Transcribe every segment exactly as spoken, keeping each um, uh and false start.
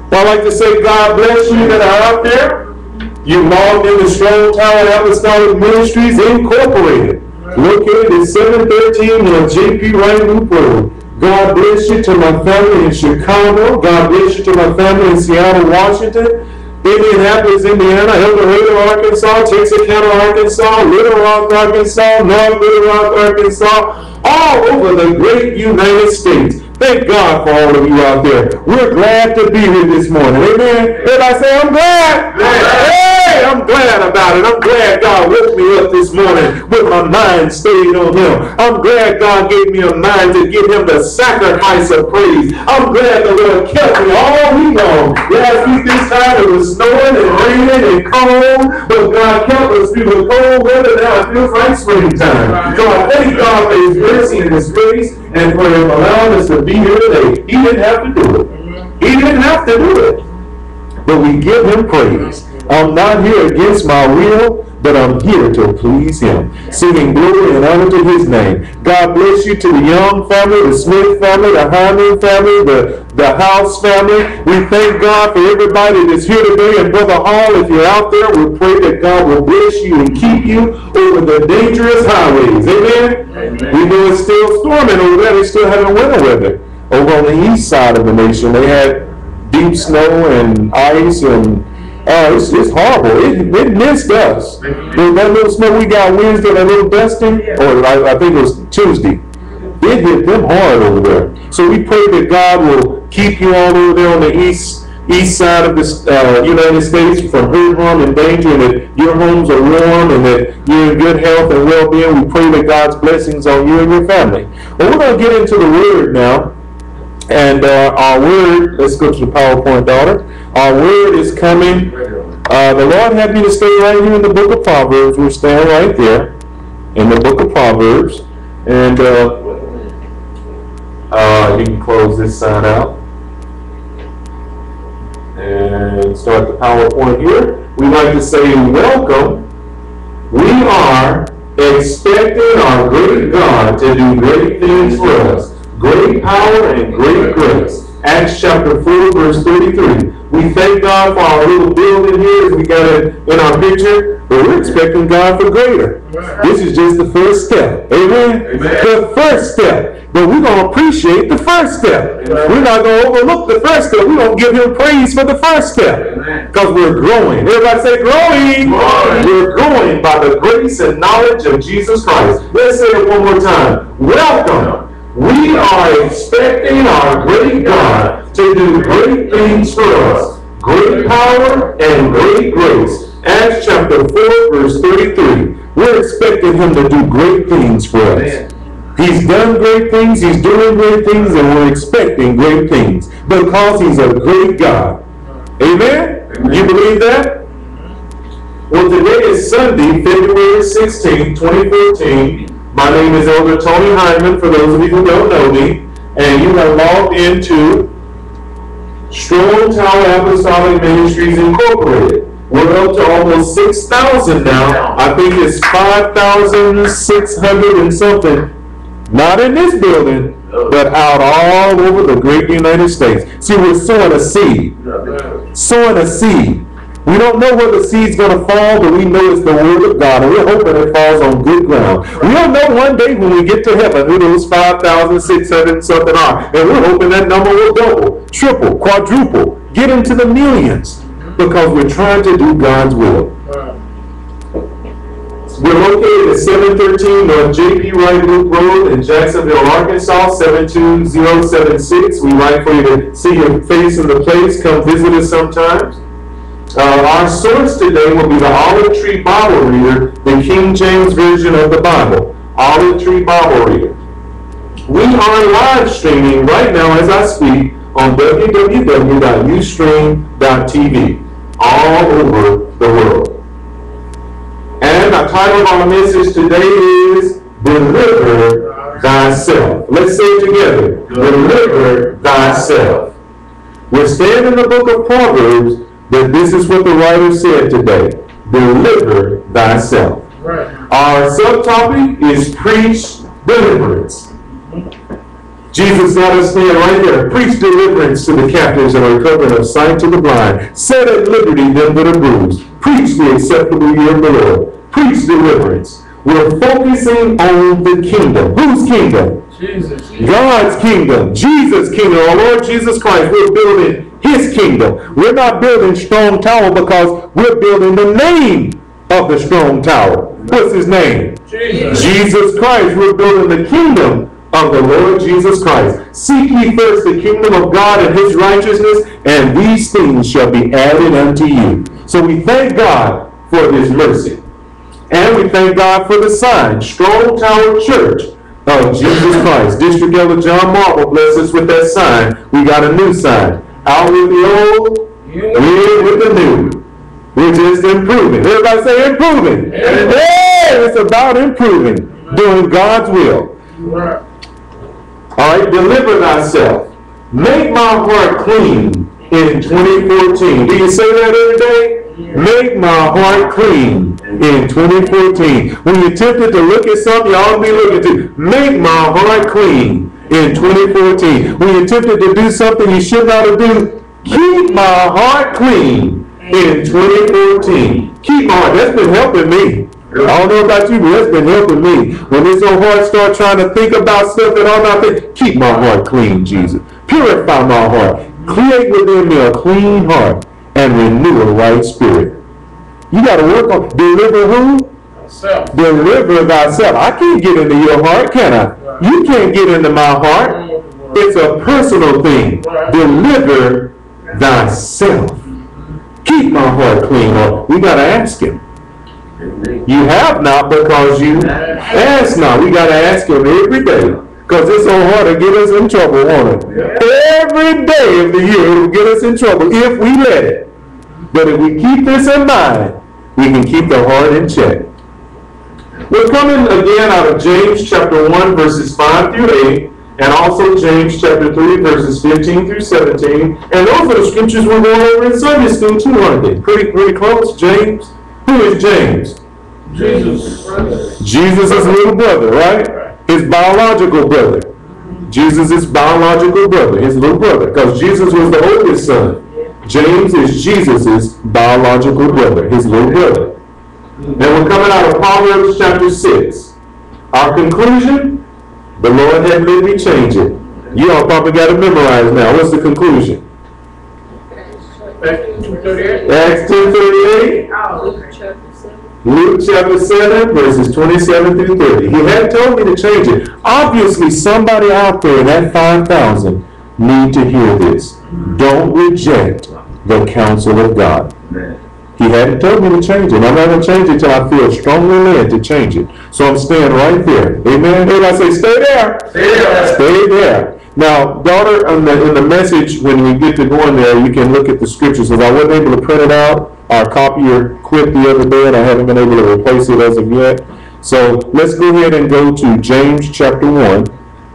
I'd like to say God bless you that are out there. You logged into Strong Tower Apostolic Ministries Incorporated, located at seven thirteen North J P Wright Loop Road. God bless you to my family in Chicago. God bless you to my family in Seattle, Washington, Indianapolis, Indiana, El Dorado, Arkansas, Texarkana, Arkansas, Little Rock, Arkansas, North Little Rock, Arkansas, all over the great United States. Thank God for all of you out there. We're glad to be here this morning. Amen. Everybody say, I'm glad. Hey, I'm glad about it. I'm glad God woke me up this morning with my mind stayed on Him. I'm glad God gave me a mind to give Him the sacrifice of praise. I'm glad the Lord kept me all week long. Last week this time it was snowing and raining and cold, but God kept us through the cold weather. Now it feels like springtime. So I thank God for His mercy and His grace and for Him allowing us to be here today. He didn't have to do it. He didn't have to do it. But we give Him praise. I'm not here against my will, but I'm here to please Him, singing glory and honor to His name. God bless you to the Young family, the Smith family, the Hyman family, the, the House family. We thank God for everybody that's here today. And Brother Hall, if you're out there, we pray that God will bless you and keep you over the dangerous highways. Amen? Amen. We know it's still storming over there. They still having winter weather. Over on the east side of the nation, they had deep snow and ice and Uh, it's, it's horrible. It, it missed us. That little snow we got Wednesday, that little dusting, or I, I think it was Tuesday, it hit them hard over there. So we pray that God will keep you all over there on the east east side of the uh, United States from hurt, harm, and danger, and that your homes are warm and that you're in good health and well-being. We pray that God's blessings on you and your family. Well, we're going to get into the Word now. And uh, our word, let's go to the PowerPoint, daughter. Our word is coming. Uh, the Lord had me to stay right here in the book of Proverbs. We're staying right there in the book of Proverbs. And uh, uh, you can close this sign out. And start the PowerPoint here. We like to say welcome. We are expecting our great God to do great things for us. Great power and great grace. Acts chapter four, verse thirty-three. We thank God for our little building here as we got it in our picture, but we're expecting God for greater. This is just the first step. Amen? Amen. The first step. But we're going to appreciate the first step. Amen. We're not going to overlook the first step. We're going to give Him praise for the first step. Because we're growing. Everybody say growing. growing. We're growing by the grace and knowledge of Jesus Christ. Let's say it one more time. Welcome. We are expecting our great God to do great things for us. Great power and great grace. Acts chapter four, verse thirty-three. We're expecting Him to do great things for us. He's done great things, He's doing great things, and we're expecting great things because He's a great God. Amen? Amen. You believe that? Well, today is Sunday, February sixteenth, twenty fourteen. My name is Elder Tony Hyman, for those of you who don't know me, and you have logged into Strong Tower Apostolic Ministries Incorporated. We're up to almost six thousand now. I think it's five thousand six hundred and something. Not in this building, but out all over the great United States. See, we're sowing a seed. Sowing a seed. We don't know where the seed's going to fall, but we know it's the Word of God, and we're hoping it falls on good ground. We don't know one day when we get to heaven who those five thousand six hundred and something are, and we're hoping that number will double, triple, quadruple, get into the millions, because we're trying to do God's will. We're located at seven thirteen North J P Wright Loop Road in Jacksonville, Arkansas, seven two zero seven six. We'd like for you to see your face in the place. Come visit us sometimes. Uh, our source today will be the Olive Tree Bible Reader, the King James Version of the Bible. Olive Tree Bible Reader. We are live streaming right now as I speak on w w w dot ustream dot t v all over the world. And the title of our message today is Deliver Thyself. Let's say it together. Deliver Thyself. We're staying in the book of Proverbs, but this is what the writer said today. Deliver thyself. Right. Our subtopic is preach deliverance. Jesus, let us stand right there. Preach deliverance to the captives and recovering of sight to the blind. Set at liberty them that are bruised. Preach the acceptable year of the Lord. Preach deliverance. We're focusing on the kingdom. Whose kingdom? Jesus. God's kingdom. Jesus' kingdom. Our Lord Jesus Christ. We're building his kingdom. We're not building Strong Tower because we're building the name of the Strong Tower. What's his name? Jesus. Jesus Christ. We're building the kingdom of the Lord Jesus Christ. Seek ye first the kingdom of God and his righteousness, and these things shall be added unto you. So we thank God for his mercy. And we thank God for the sign, Strong Tower Church of Jesus Christ. District Elder John Marble bless us with that sign. We got a new sign. Out with the old, in with the new. We're just improving. Everybody say improving. Yeah, yeah, it's about improving, doing God's will. Right. All right, deliver thyself. Make my heart clean in twenty fourteen. Do you say that every day? Yeah. Make my heart clean in twenty fourteen. When you're tempted to look at something, you ought to be looking to. Make my heart clean in twenty fourteen. When you're tempted to do something you should not do, keep my heart clean in twenty fourteen. Keep my heart. That's been helping me. I don't know about you, but that's been helping me. When it's so hard, start trying to think about stuff that I'm not thinking. Keep my heart clean, Jesus. Purify my heart. Create within me a clean heart and renew a right spirit. You got to work on deliver who? Self. Deliver thyself. I can't get into your heart, can I? You can't get into my heart. It's a personal thing. Deliver thyself. Keep my heart clean. We got to ask him. You have not because you ask not. We got to ask him every day because it's so hard to get us in trouble, won't it? Every day of the year it will get us in trouble if we let it. But if we keep this in mind, we can keep the heart in check. We're coming again out of James chapter one verses five through eight and also James chapter three verses fifteen through seventeen. And those are the scriptures we're going over in Sunday school too, aren't they? Pretty, pretty close. James. Who is James? Jesus. Jesus' little brother, right? His biological brother. Jesus' biological brother, his little brother. Because Jesus was the oldest son. James is Jesus' biological brother, his little brother. And we're coming out of Proverbs chapter six. Our conclusion, the Lord had made me change it. You all probably got to memorize now. What's the conclusion? Acts ten thirty-eight. Luke chapter seven, verses twenty-seven through thirty. He had told me to change it. Obviously, somebody out there in that five thousand need to hear this. Don't reject the counsel of God. He hadn't told me to change it. I'm not going to change it until I feel strongly led to change it. So I'm staying right there. Amen. Everybody say, stay there. Stay there. Stay there. Now, daughter, in the, in the message, when we get to going there, you can look at the scriptures. Because I wasn't able to print it out. Our copier quit the other day, and I haven't been able to replace it as of yet. So let's go ahead and go to James chapter one.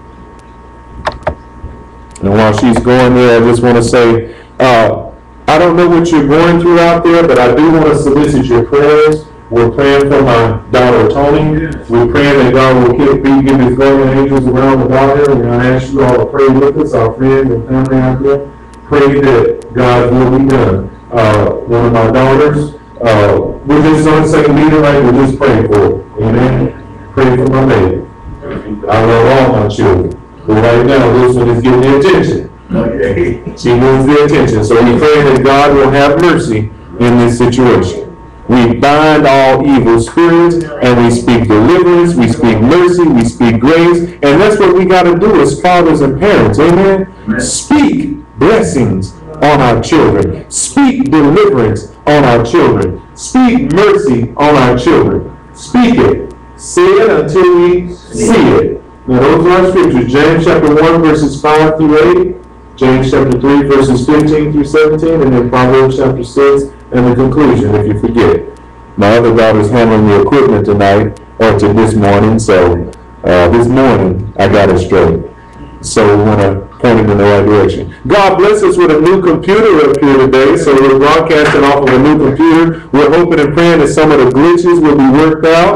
And while she's going there, I just want to say, uh, I don't know what you're going through out there, but I do want to solicit your prayers. We're praying for my daughter, Tony. We're praying that God will keep, give his guardian angels around the daughter. And I ask you all to pray with us, our friends and family out there. Pray that God's will be done. Uh, one of my daughters, uh, we're just on the same meeting, right? We're just praying for her. Amen. Pray for my baby. I love all my children. But right now, this one is getting the attention. Okay. She needs the attention. So we pray that God will have mercy in this situation. We bind all evil spirits and we speak deliverance, we speak mercy, we speak grace. And that's what we got to do as fathers and parents. Amen? Amen. Speak blessings on our children. Speak deliverance on our children. Speak mercy on our children. Speak it. Say it until we see it. Now those are our scriptures. James chapter one verses five through eight. James chapter three verses fifteen through seventeen. And then Proverbs chapter six and the conclusion if you forget. My other daughter's handling the equipment tonight or to this morning. So uh, this morning I got it straight. So we want to point it in the right direction. God bless us with a new computer up here today. So we're broadcasting off of a new computer. We're hoping and praying that some of the glitches will be worked out.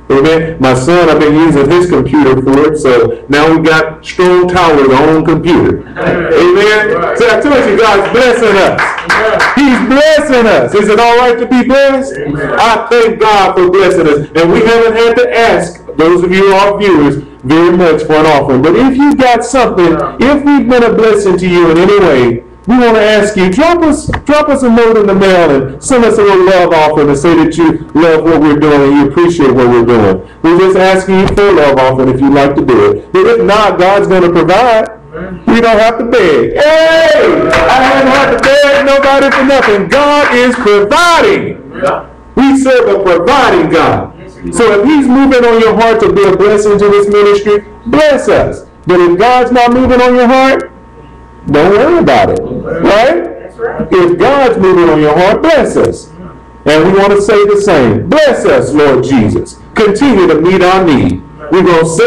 Amen. My son, I've been using his computer for it, so now we got Strong Tower's own computer. Amen. So I told you, God's blessing us. He's blessing us. Is it all right to be blessed? I thank God for blessing us. And we haven't had to ask, those of you our viewers, very much for an offering. But if you got something, if we've been a blessing to you in any way, we want to ask you, drop us, drop us a note in the mail and send us a little love offering and say that you love what we're doing and you appreciate what we're doing. We're just asking you for a love offering if you'd like to do it. But if not, God's going to provide. We don't have to beg. Hey, I haven't had to beg nobody for nothing. God is providing. We serve a providing God. So if he's moving on your heart to be a blessing to this ministry, bless us. But if God's not moving on your heart, don't worry about it, right? That's right. If God's moving on your heart, bless us. And we want to say the same. Bless us, Lord Jesus. Continue to meet our need. We're going to say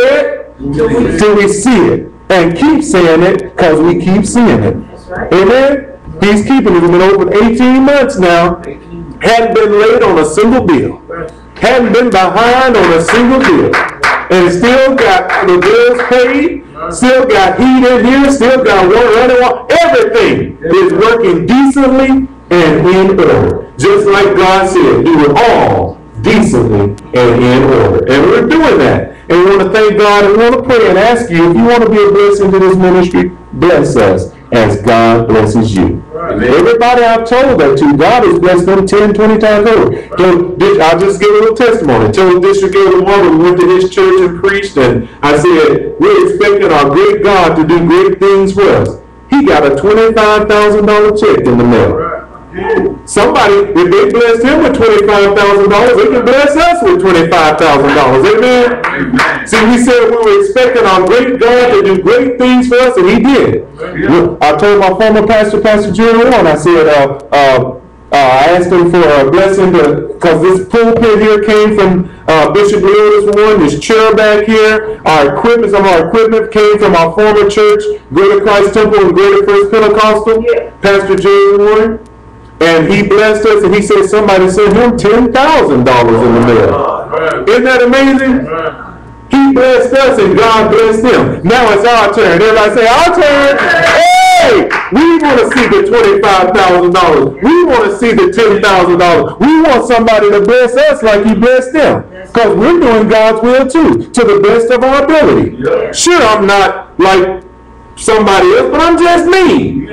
it till we see it. And keep saying it because we keep seeing it. Right. Amen? He's keeping it. It's been over eighteen months now. Hadn't been late on a single bill. Hadn't been behind on a single bill. And still got the bills paid. Still got heat in here, still got water running water. Everything is working decently and in order. Just like God said, do it all decently and in order. And we're doing that. And we want to thank God and we want to pray and ask you, if you want to be a blessing to this ministry, bless us as God blesses you. Amen. Everybody I've told that to, God has blessed them ten, twenty times over. So, I'll just give a little testimony. Told District Elder Warren, we went to his church and preached, and I said, we're expecting our great God to do great things for us. He got a twenty-five thousand dollar check in the mail. Somebody, if they blessed him with twenty-five thousand dollars, they can bless us with twenty-five thousand dollars. Amen? Amen? See, we said we were expecting our great God to do great things for us, and he did. Yeah. I told my former pastor, Pastor Jerry Warren, I said, uh, uh, uh, I asked him for a blessing because this pulpit here came from uh, Bishop Leotis Warren, this chair back here. Our equipment, some of our equipment came from our former church, Greater Christ Temple and Greater First Pentecostal, yeah. Pastor Jerry Warren. And he blessed us, and he said somebody sent him ten thousand dollars in the mail. Isn't that amazing? He blessed us, and God blessed him. Now it's our turn. Everybody say, our turn. Hey, we want to see the twenty-five thousand dollars. We want to see the ten thousand dollars. We want somebody to bless us like he blessed them. Because we're doing God's will too, to the best of our ability. Sure, I'm not like somebody else, but I'm just me.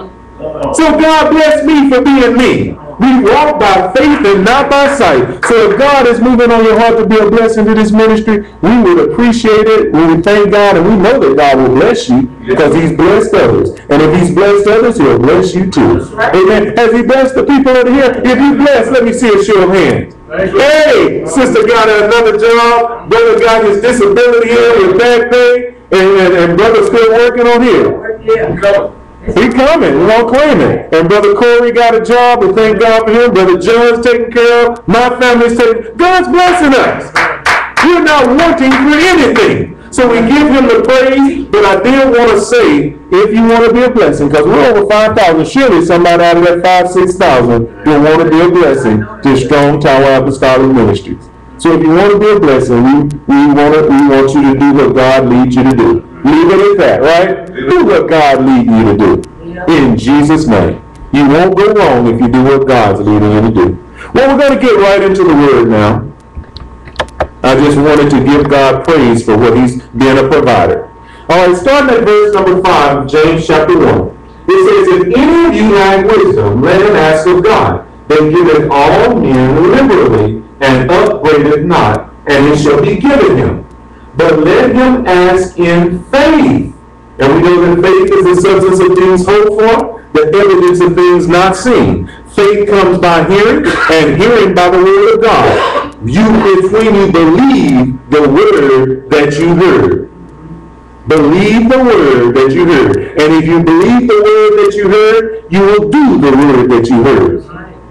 So God bless me for being me. We walk by faith and not by sight. So if God is moving on your heart to be a blessing to this ministry, we would appreciate it. We would thank God, and we know that God will bless you because he's blessed others. And if he's blessed others, he'll bless you too. Amen. Has he blessed the people over here? If he blessed, let me see a show of hands. Hey, sister got another job. Brother got his disability here with back pay. And, and, and brother's still working on here. Yeah. He coming, we don't claim it. And Brother Corey got a job, we thank God for him. Brother John's taken care of. My family's taken. God's blessing us. We're not wanting for anything. So we give him the praise, but I did want to say, if you want to be a blessing, because we're over five thousand, surely somebody out of that five, six thousand will want to be a blessing to Strong Tower Apostolic Ministries. So if you want to be a blessing, we, we, want to, we want you to do what God leads you to do. Leave it at that, right? Do what God leads you to do. In Jesus' name. You won't go wrong if you do what God's leading you to do. Well, we're going to get right into the word now. I just wanted to give God praise for what he's been a provider. All right, starting at verse number five, James chapter one. It says, if any of you lack wisdom, let him ask of God, that giveth all men liberally, and upbraideth not, and it shall be given him. But let him ask in faith. And we know that faith is the substance of things hoped for, the evidence of things not seen. Faith comes by hearing, and hearing by the word of God. You, it's when you believe the word that you heard. Believe the word that you heard. And if you believe the word that you heard, you will do the word that you heard.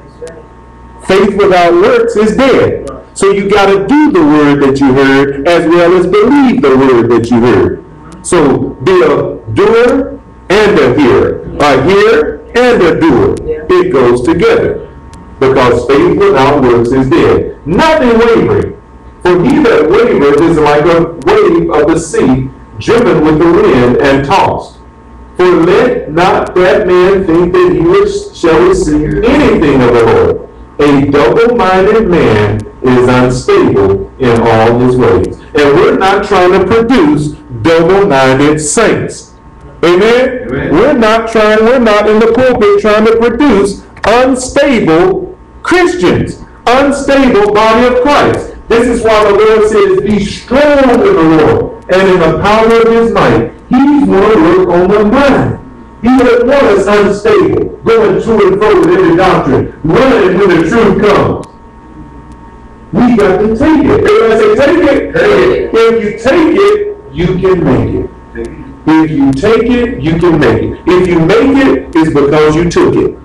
Faith without works is dead. So you got to do the word that you heard as well as believe the word that you heard. So be a doer and a hearer. A hearer and a doer. It goes together. Because faith without works is dead. Nothing wavering. For he that wavereth is like a wave of the sea, driven with the wind and tossed. For let not that man think that he shall receive anything of the Lord. A double-minded man is unstable in all his ways. And we're not trying to produce double-minded saints. Amen? Amen? We're not trying, we're not in the pulpit trying to produce unstable Christians, unstable body of Christ. This is why the Lord says, be strong in the Lord and in the power of his might. He's going to work on the mind. He doesn't want us unstable, going to and fro with every doctrine, running when the truth comes. We got to take it. Everybody say, take it. Take it. If you take it, you can make it. If you take it, you can make it. If you make it, it's because you took it.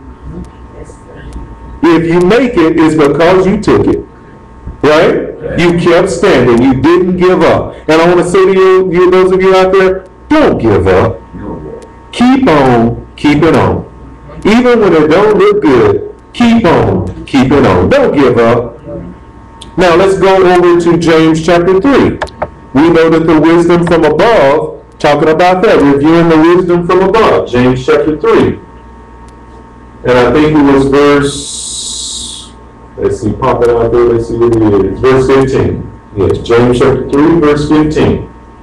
If you make it, it's because you took it. Right? You kept standing. You didn't give up. And I want to say to you, you those of you out there, don't give up. Keep on keeping on. Even when it don't look good, keep on keeping on. Don't give up. Now let's go over to James chapter three. We know that the wisdom from above, talking about that, reviewing the wisdom from above. James chapter three. And I think it was verse, let's see, pop it out there, let's see what it is. Verse fifteen. Yes, James chapter three, verse fifteen.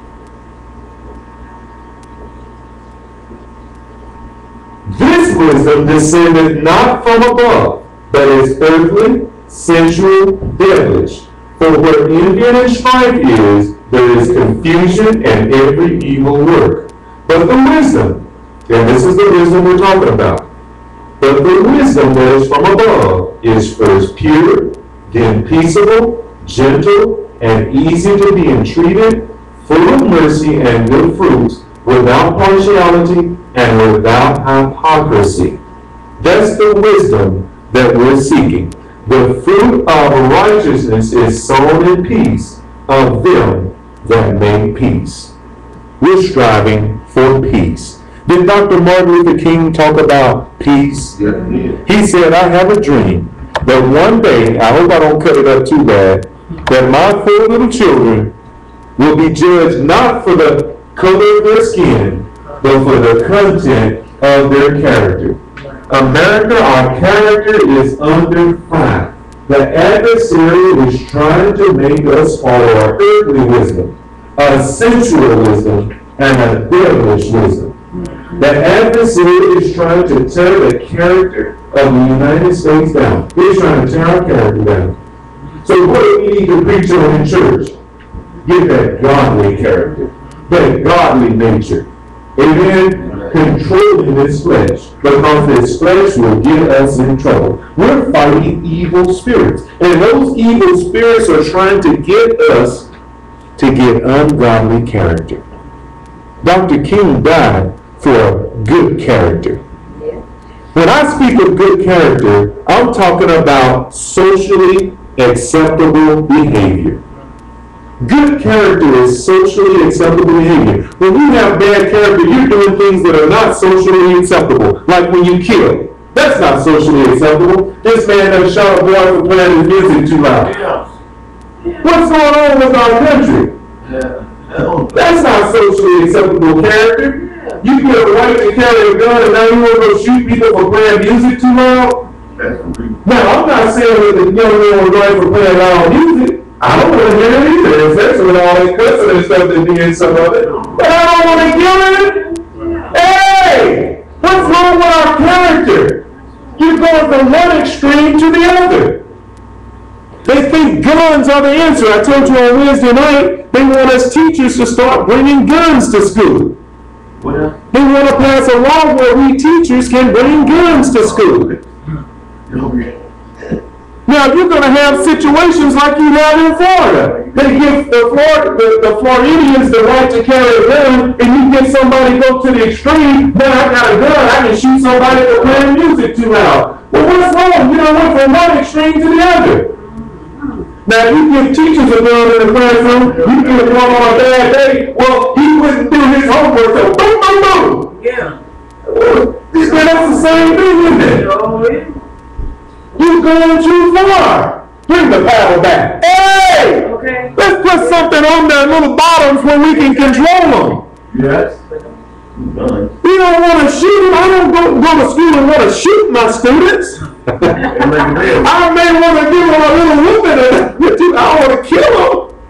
This wisdom descended not from above, but is earthly, sensual, devilish. For where envy and strife is, there is confusion and every evil work. But the wisdom, and this is the wisdom we're talking about, but the wisdom that is from above is first pure, then peaceable, gentle, and easy to be entreated, full of mercy and good fruits, without partiality and without hypocrisy. That's the wisdom that we're seeking. The fruit of righteousness is sown in peace of them that make peace. We're striving for peace. Did Doctor Martin Luther King talk about peace? Yeah, yeah. He said, I have a dream that one day, I hope I don't cut it up too bad, that my four little children will be judged not for the color of their skin, but for the content of their character. America, our character is under fire. The adversary is trying to make us follow our earthly wisdom, a sensual wisdom, and a devilish wisdom. The adversary is trying to tear the character of the United States down. He's trying to tear our character down. So what do we need to preach on in church? Get that godly character, that godly nature. Amen? Controlling this flesh, because this flesh will get us in trouble. We're fighting evil spirits, and those evil spirits are trying to get us to get ungodly character. Doctor King died for good character. When I speak of good character, I'm talking about socially acceptable behavior. Good character is socially acceptable behavior. When you have bad character, you're doing things that are not socially acceptable. Like when you kill. That's not socially acceptable. This man that shot a boy for playing his music too loud. Yeah. What's going on with our country? Yeah. That's not socially acceptable character. You get a right to carry a gun and now you want to go shoot people for playing music too loud? Now, I'm not saying that the young man was right for playing loud music. I don't want to hear it either, especially with all that cussing and stuff that be in some of it. But I don't want to hear it. Hey, what's wrong with our character? You're going from one extreme to the other. They think guns are the answer. I told you on Wednesday night, they want us teachers to start bringing guns to school. They want to pass a law where we teachers can bring guns to school. Now, you're going to have situations like you have in Florida. They give the, Florida, the, the Floridians the right to carry a gun, and you get somebody go to the extreme, now I got a gun, I can shoot somebody for playing music too loud. Well, what's wrong? You know, went from one extreme to the other. Now, you give teachers a gun in the classroom, you give one on a bad day, well, he wouldn't do his homework, so boom, boom, boom. Yeah. Well, that's the same thing, isn't it? Oh, yeah. You're going too far. Bring the paddle back. Hey! Okay. Okay. Let's put something on their little bottoms where we can control them. Yes. We don't want to shoot them. I don't go, go to school and want to shoot my students. I may want to give them a little whipping, but I want to kill them.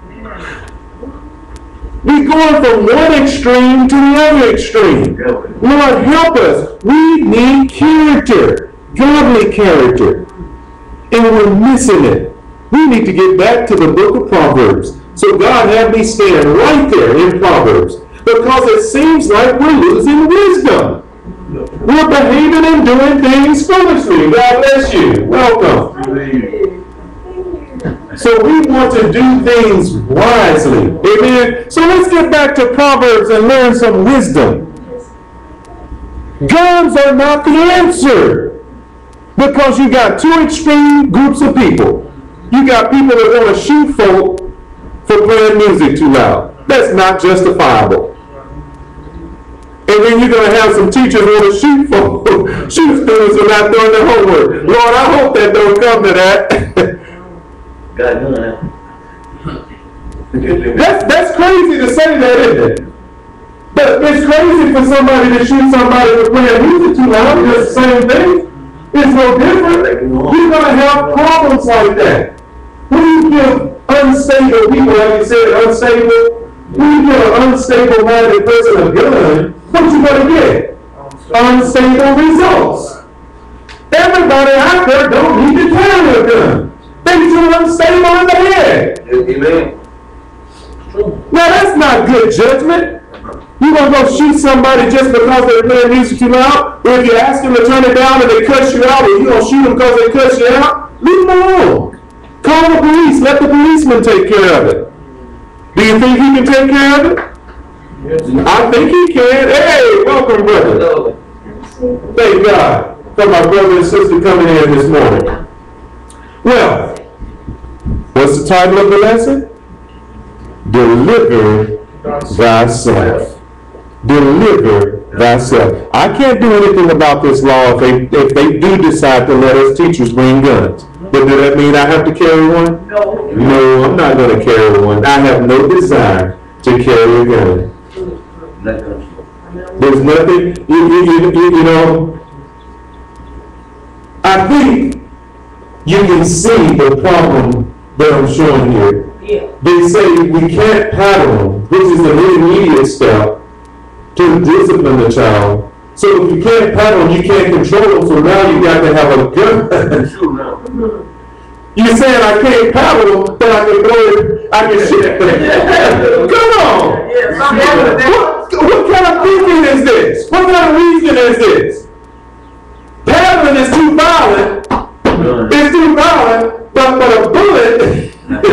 We're going from one extreme to the other extreme. Lord, help us. We need character, godly character, and we're missing it. We need to get back to the book of Proverbs. So God had me stand right there in Proverbs, because it seems like we're losing wisdom. We're behaving and doing things foolishly. God bless you. Welcome. So we want to do things wisely. Amen. So let's get back to Proverbs and learn some wisdom. Guns are not the answer, because you got two extreme groups of people. You got people that want to shoot folk for playing music too loud. That's not justifiable. And then you're going to have some teachers who want to shoot folk, shoot students who are not doing their homework. Lord, I hope that don't come to that. that's, that's crazy to say that, isn't it? But it's crazy for somebody to shoot somebody for playing music too loud. It's the same thing. It's no different. You're going to have problems like that. When you give unstable people, like you said, unstable, when you give an unstable-minded person a gun, what you going to get? Unstable results. Everybody out there don't need to carry a gun. They too unstable in the head. Amen. Now that's not good judgment. You gonna go shoot somebody just because they're playing music too loud? Or if you ask them to turn it down and they cuss you out, or you gonna shoot them because they cuss you out? Leave them alone. Call the police. Let the policeman take care of it. Do you think he can take care of it? Yes. I think he can. Hey, welcome, brother. Thank God for my brother and sister coming in this morning. Well, what's the title of the lesson? Deliver thyself. Deliver thyself. I can't do anything about this law if they, if they do decide to let us teachers bring guns. But does that mean I have to carry one? No. No, I'm not going to carry one. I have no desire to carry a gun. There's nothing, you, you, you, you know, I think you can see the problem that I'm showing here. Yeah. They say we can't paddle them, which is an intermediate step to discipline the child. So if you can't paddle them, you can't control them, so now you got to have a gun. You're saying I can't paddle them, but I can go and I can shoot them. Come on! Yeah, what, what kind of thinking is this? What kind of reasoning is this? Paddling is too violent. It's too violent, but, but a bullet,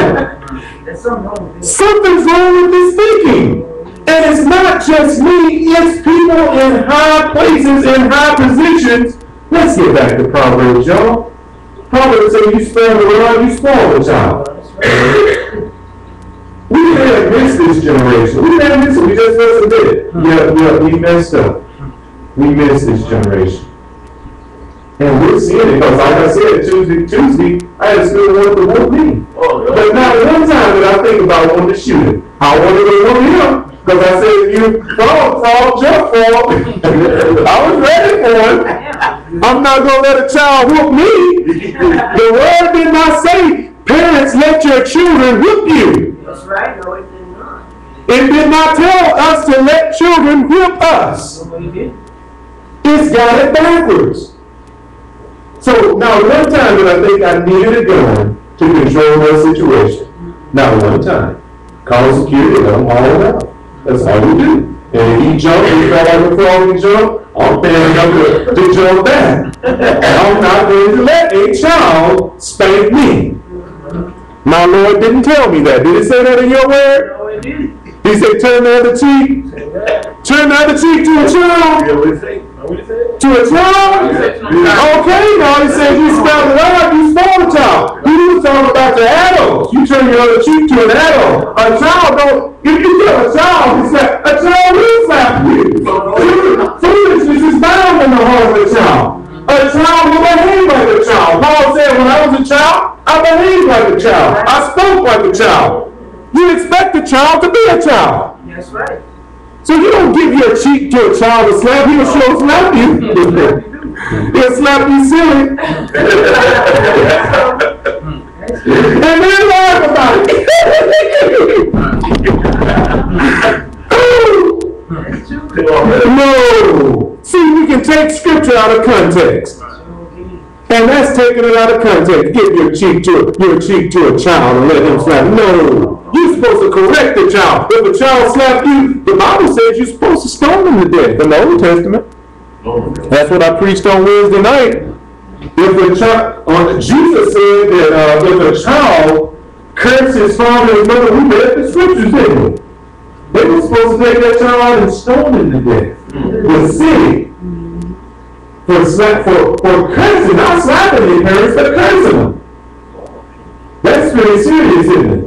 something's wrong with this thinking. And it's not just me, it's people in high places, in high positions. Let's get back to Proverbs, y'all. Proverbs say you spare the rod, you spoil the child. We didn't miss this generation. We didn't miss it, we just messed with it. Yeah, yeah, we messed up. We missed this generation. And we're seeing it because, like I said, Tuesday, Tuesday, I had a student want to whoop me. But not one time did I think about wanting to shoot him. I wanted to whoop him. Because I said, if you fall, fall, jump, fall. I was ready for it. I'm not going to let a child whoop me. The word did not say, parents, let your children whoop you. That's right. No, it did not. It did not tell us to let children whip us. It's got it backwards. So now one time that I think I needed a gun to control my situation. Not one time. Call security, let them haul it out. That's all we do. And if he jump, he felt like a frog and jump, I'm paying him to, to jump back. I'm not going to let a child spank me. My Lord didn't tell me that. Did he say that in your word? No, it didn't. He said, turn the other cheek. Turn the other cheek to a child. To a child? Okay, now he said you spell it out, you spoil a child. He was talking about the adults. You turn your other cheek to an adult. A child don't, if you tell a child, he said, a child will slap you. Foolishness is bound in the heart of a child. A child will behave like a child. Paul said, when I was a child, I behaved like a child. I spoke like a child. You expect the child to be a child. That's right. So you don't give your cheek to a child to slap. He'll sure slap you. He'll slap you silly. And then laugh about it. No. See, we can take scripture out of context. And that's taking it out of context. Give your cheek to a, your cheek to a child and let him slap. No. You're supposed to correct the child. If a child slapped you, the Bible says you're supposed to stone him to death in the Old Testament. That's what I preached on Wednesday night. If a child, uh, Jesus said that uh, if a child cursed his father and mother, we read the scriptures, didn't we? They were supposed to take that child out and stone him to death. The city. For, slap, for, for cursing, not slapping their parents, but cursing them. That's really serious, isn't it?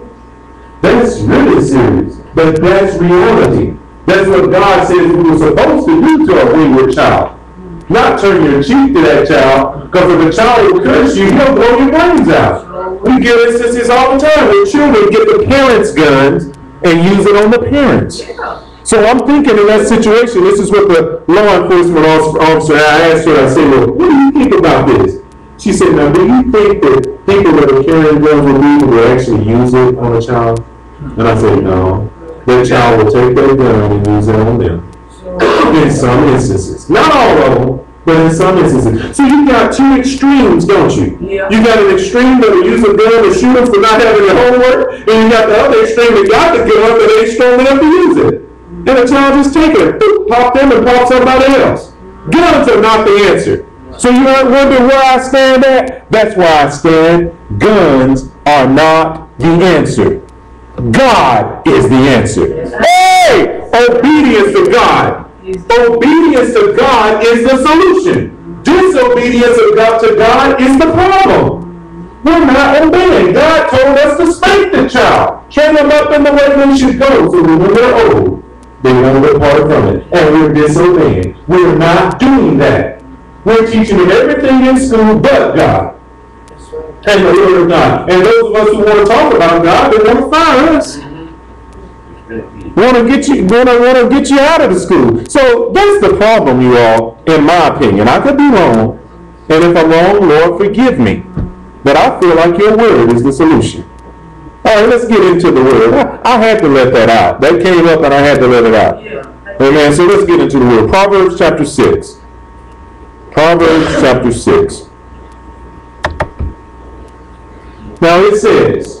That's really serious. But that's reality. That's what God says we were supposed to do to a wayward child. Not turn your cheek to that child, because if a child will curse you, he'll blow your brains out. We get instances all the time where children get the parents' guns and use it on the parents. So I'm thinking in that situation, this is what the law enforcement officer, I asked her, I said, well, what do you think about this? She said, now, do you think that people that are carrying guns with people will actually use it on a child? And I said, no. That child will take their gun and use it on them. In some instances. Not all of them, but in some instances. So you got two extremes, don't you? Yeah. You got an extreme that will use a gun to shoot them for not having their homework, and you got the other extreme that got the gun, but they ain't strong enough to use it. And the child just take it, boop, pop them and pop somebody else. Guns are not the answer. So you might wonder where I stand at? That's where I stand. Guns are not the answer. God is the answer. Hey! Obedience to God. Obedience to God is the solution. Disobedience of God to God is the problem. We're not obeying. God told us to spank the child. Train them up in the way they should go so that when they're old, they won't depart from it. And we're disobeying. We're not doing that. We're teaching them everything in school but God. And the Word of God. And those of us who want to talk about God, they want to fire us. Want to get you, want to, want to get you out of the school. So that's the problem, you all, in my opinion. I could be wrong. And if I'm wrong, Lord, forgive me. But I feel like your Word is the solution. All right, let's get into the Word. I, I had to let that out. That came up and I had to let it out. Amen. So let's get into the Word. Proverbs chapter six. Proverbs chapter six. Now it says,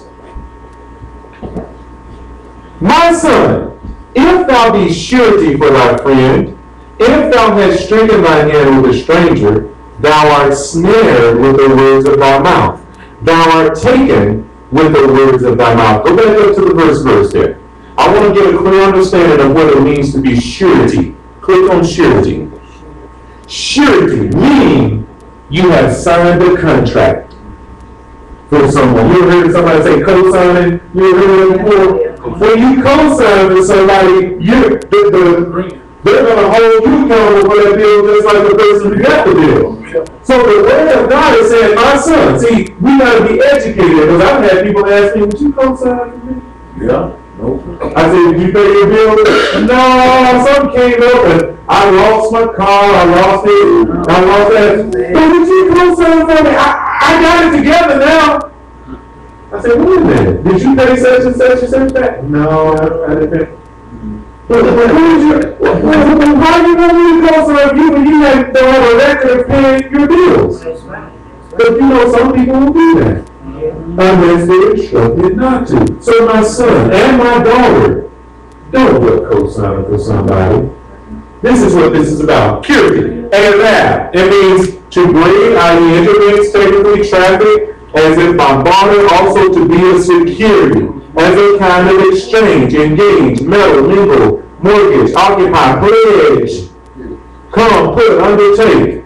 my son, if thou be surety for thy friend, if thou hast strengthened thine hand with a stranger, thou art snared with the words of thy mouth. Thou art taken with the words of thy mouth. Go back up to the first verse there. I want to get a clear understanding of what it means to be surety. Click on surety. Surety, meaning you have signed a contract for someone. You ever heard somebody say co-signing? You ever heard that before? When you co-sign for somebody, you're, the, the, they're going to hold you accountable for that deal just like the person who got the deal. So the word of God is saying, my son, see, we got to be educated, because I've had people ask me, would you co-sign for me? Yeah. Nope. I said, did you pay your bill? No, something came up and I lost my car, I lost it, I lost that. But would you co-sign for me? I, I got it together now. I said, wait a minute, did you pay such and such and such that? No, I didn't pay. But who is your, well, how do you want me to co-sign for you when you have no have a record of paying your bills? But you know, some people will do that. Unless they're instructed not to. So my son and my daughter, don't look co-signing for somebody. This is what this is about. Purity. And that, it means to bring, that is intermix, technically traffic, as if by barter, also to be a security, as a kind of exchange, engage, meddle, mingle, mortgage, occupy, pledge, come, put, undertake.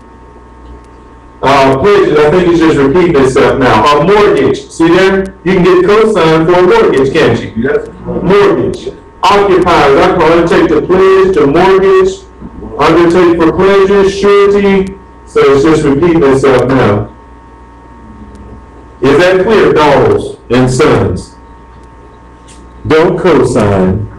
Uh, pledges, I think it's just repeating itself now. A mortgage, see there? You can get co-signed for a mortgage, can't you? Yes. Mortgage. Occupy, I can undertake to pledge, to mortgage, undertake for pleasure, surety. So it's just repeating itself now. Is that clear, daughters and sons? Don't co-sign.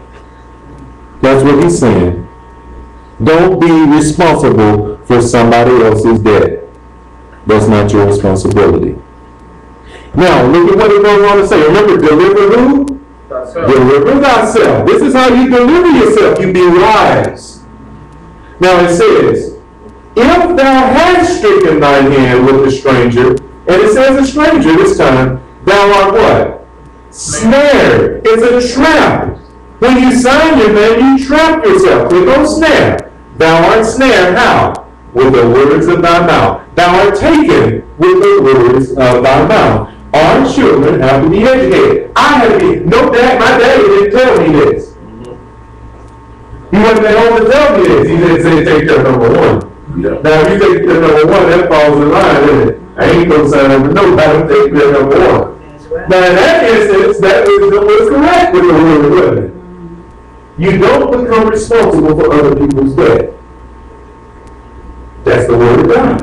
That's what he's saying. Don't be responsible for somebody else's debt. That's not your responsibility. Now, look at what it goes on to say. Remember, deliver who? Thyself. Deliver thyself. This is how you deliver yourself. You be wise. Now it says, if thou hast stricken thine hand with a stranger, and it says a stranger this time, thou art what? Snared. It's a trap. When you sign your name, you trap yourself. There's no snare. Thou art snared. How? With the words of thy mouth. Thou art taken with the words of thy mouth. Our children have to be educated. I had to be. No, dad, my daddy didn't tell me this. He wasn't at home to tell me this. He didn't say take care of number one. Yeah. Now, if you take care of number one, that falls in line, isn't it? I ain't going to sign over nobody to take care of number one. Now, in that instance, that wisdom was correct with the word, wasn't it? You don't become responsible for other people's debt. That's the word of God.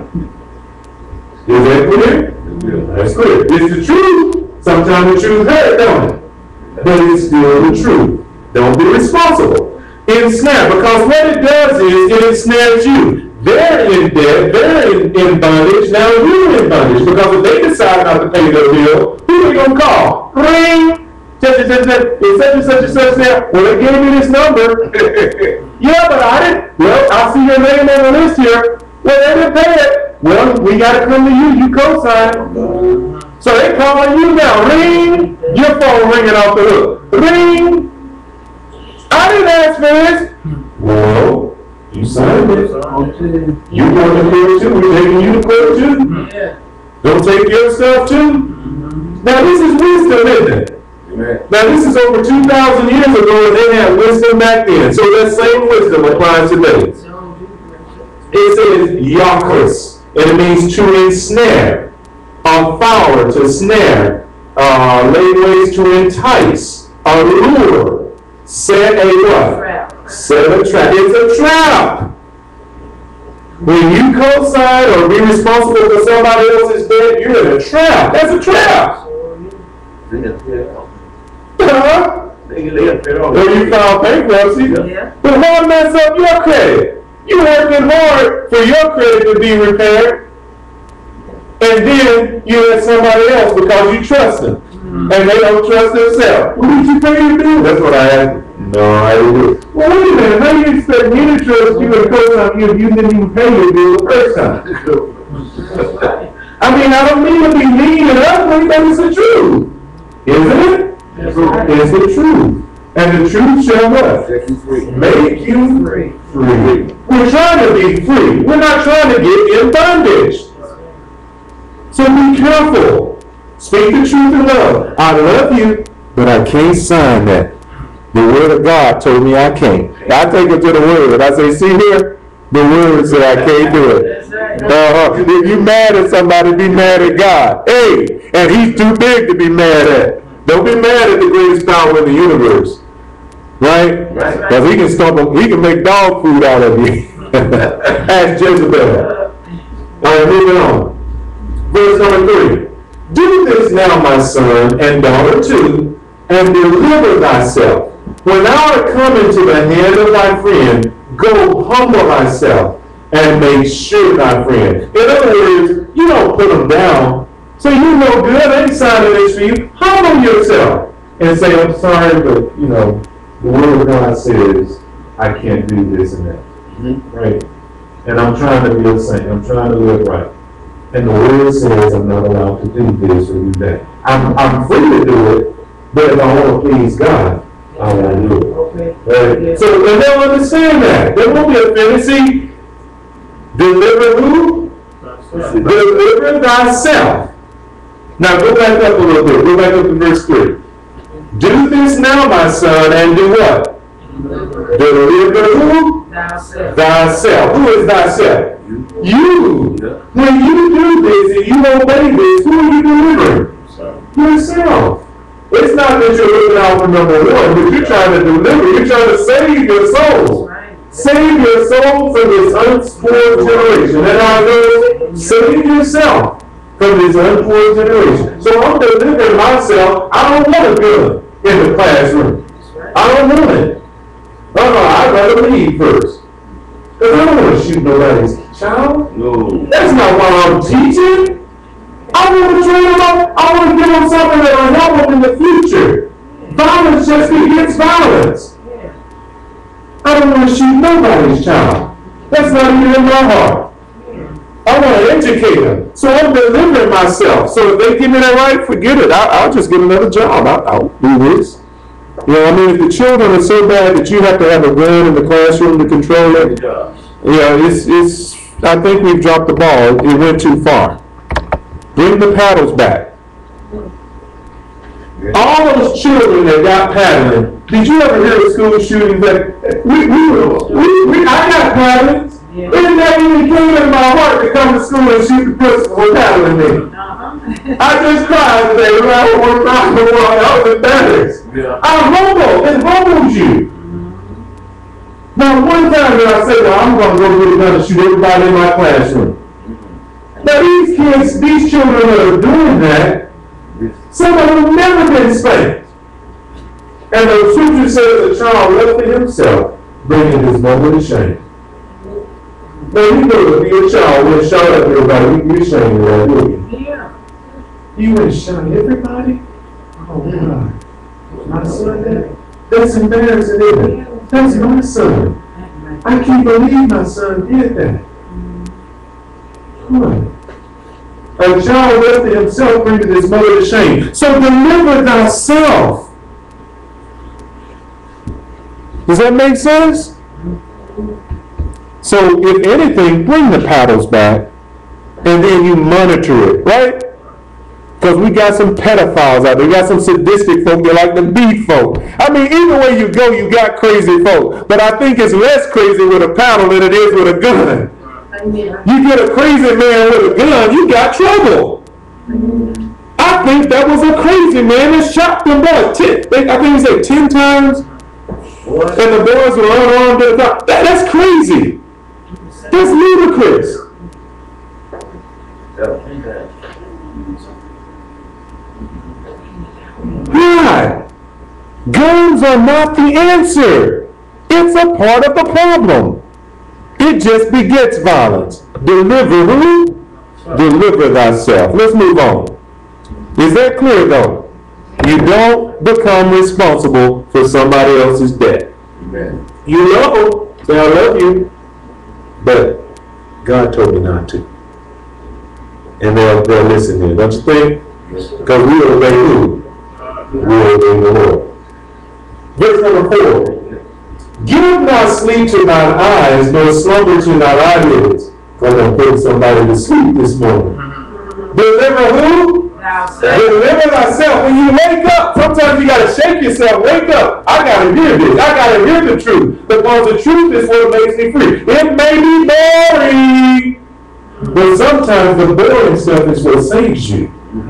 Is that clear? Yeah. That's clear. It's the truth. Sometimes the truth hurts, don't it? But it's still the truth. Don't be responsible. Ensnare, because what it does is it ensnares you. They're in debt, they're in, in bondage, now you're in bondage. Because if they decide not to pay their bill, who are they going to call? Ring! Such and such, is such and such and such there? Well, they gave me this number. Yeah, but I didn't. Well, I see your name on the list here. Well, they didn't pay it. Well, we got to come to you. You co-sign. So they calling you now. Ring. Your phone ringing off the hook. Ring. I didn't ask for this. Well, you signed it. You going to court too. We're taking you to court too. Yeah. Don't take your stuff too. Now this is wisdom, isn't it? Now this is over two thousand years ago and they had wisdom back then. So that same wisdom applies today. It says yakos, and it means to ensnare, a fowler to snare, uh, lay ways to entice, a lure, set a what? Trap. Set a trap. It's a trap. When you co-sign or be responsible for somebody else's debt, you're in a trap. That's a trap. Huh? Or you file bankruptcy. Yeah. But why mess up your credit? You're working hard for your credit to be repaired. And then you let somebody else because you trust them. Mm-hmm. And they don't trust themselves. Who did you pay your bill? That's what I asked. No, I didn't. Well, wait a minute. How do you expect me to trust you and co-sign you if you didn't even pay your bill the first time? I mean, I don't mean to be mean and ugly, but it's the truth. Isn't it? It's the truth. And the truth shall what? Make you free. free. We're trying to be free. We're not trying to get in bondage. So be careful. Speak the truth in love. I love you, but I can't sign that. The word of God told me I can't. I take it to the word. I say, see here? The word said I can't do it. Uh-huh. If you mad at somebody, be mad at God. Hey, and he's too big to be mad at. Don't be mad at the greatest power in the universe. Right? Because right. he can stomp them, he can make dog food out of you. Ask Jezebel. Alright, moving on. Verse number three. Do this now, my son and daughter too, and deliver thyself. When thou art come into the hand of thy friend, go humble thyself and make sure thy friend. In other words, you don't put them down. So you know good, I ain't signing this for you. Humble yourself and say, I'm sorry, but you know, the word of God says I can't do this and that. Mm-hmm. Right? And I'm trying to be a saint. I'm trying to live right. And the word says I'm not allowed to do this or do that. I'm, I'm free to do it, but if I want to please God, I want to do it. Okay. Right? So and they'll understand that. They won't be offended. See, deliver who? Deliver thyself. Now go back up a little bit. Go back up to verse three. Do this now, my son, and do what? Deliver, Deliver who? Thyself. Thyself. Who is thyself? You. you. Yeah. When you do this and you obey this, who are you delivering? Yourself. It's not that you're looking out for number one, but you're trying to deliver. You're trying to save your soul. Right. Save your soul from this unspoiled generation. And I go, save yourself from this unpoor generation. So I'm delivering myself. I don't want a gun. in the classroom. I don't want it. Uh-uh, I'd rather leave first. Because I don't want to shoot nobody's child. No. That's not why I'm teaching. I want to train them up. I want to give them something that will help them in the future. Violence just begets violence. I don't want to shoot nobody's child. That's not even in my heart. I want to educate them. So I'm delivering myself. So if they give me that right, forget it. I, I'll just get another job. I, I'll do this. You know, I mean, if the children are so bad that you have to have a gun in the classroom to control it, yeah, it's, it's, I think we've dropped the ball. It went too far. Bring the paddles back. All those children that got paddling, did you ever hear of school shootings that, we, we, we, we I got paddling. Yeah. It never even came in my heart to come to school and shoot the principal for paddling me. Uh-huh. I just cried today when I was crying the wall. I was embarrassed. Yeah. I humbled, it humbled you. Mm-hmm. Now one time that I said, well, I'm going to go get a gun and shoot everybody in my classroom. Mm-hmm. Now these kids, these children that are doing that, some of them have never been spanked. And the scripture says the child left to himself, bringing his mother to shame. Now you know if you're a child, when shout at everybody, you're ashamed of that, wouldn't you? Yeah. You wouldn't shout at everybody? Oh God. My son that? That's embarrassing, isn't it? That's my son. I can't believe my son did that. What? A child left to himself, bringing his mother to shame. So deliver thyself. Does that make sense? So if anything, bring the paddles back and then you monitor it, right? Because we got some pedophiles out there. We got some sadistic folk that like to beat folk. I mean, either way you go, you got crazy folk. But I think it's less crazy with a paddle than it is with a gun. You get a crazy man with a gun, you got trouble. I think that was a crazy man that shot them boys. Ten, I think he said ten times. And the boys were unarmed at the time. That, that's crazy. That's ludicrous. Why? Guns are not the answer. It's a part of the problem. It just begets violence. Deliver who? Deliver thyself. Let's move on. Is that clear though? You don't become responsible for somebody else's debt. Amen. You love them. Say, I love you. But God told me not to. And they'll, they'll listen to you. Don't you think? Because we obey who? We obey the Lord. Verse number four. Give not sleep to thine eyes, nor slumber to thine eyelids. Because I'm putting somebody to sleep this morning. Deliver who? Deliver thyself. When you wake up, sometimes you got to shake yourself. Wake up. I got to hear this. I got to hear the truth. Because the truth is what makes me free. It may be boring, but sometimes the boring stuff is what saves you.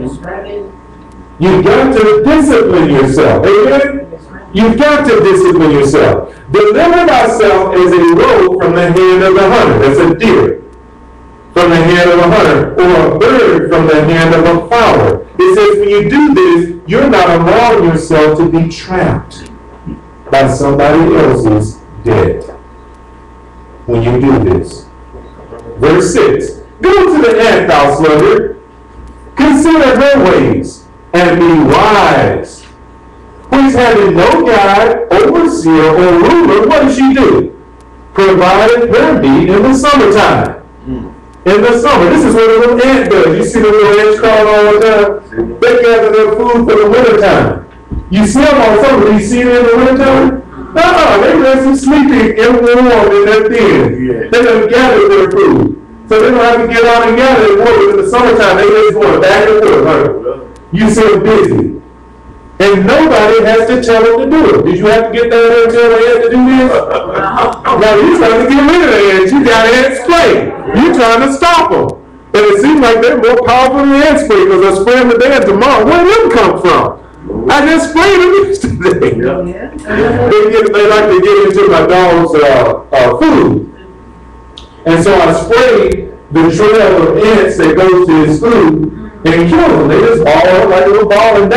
You got to discipline yourself. Amen? You've got to discipline yourself. Deliver thyself as a roe from the hand of the hunter. That's a deer. From the hand of a hunter, or a bird from the hand of a fowler. It says when you do this, you're not allowing yourself to be trapped by somebody else's debt. When you do this. Verse six. Go to the ant, thou sluggard. Consider her ways, and be wise. Which having no guide, overseer, or ruler, what does she do? Provided her meat in the summertime. In the summer, this is what a little ant does. You see the little ants crawling all the time? They gather their food for the wintertime. You see them all summer. You see them in the wintertime? No, they rest and sleeping in warm in their den. They don't gather their food. So they don't have to get out and gather their wood. In the summertime, they just want to back and forth. Right? You see them busy. And nobody has to tell them to do it. Did you have to get down there and tell the ant to do this? No, you're trying to get rid of the ants. You got ant spray. You're trying to stop them. And it seems like they're more powerful than the ant spray because they're spraying the day tomorrow. Where did them come from? I just sprayed them yesterday. Yeah. they, get, they like to get into my dog's uh, uh, food. And so I sprayed the trail of ants that goes to his food and kill them. They just ball up like a little ball and die.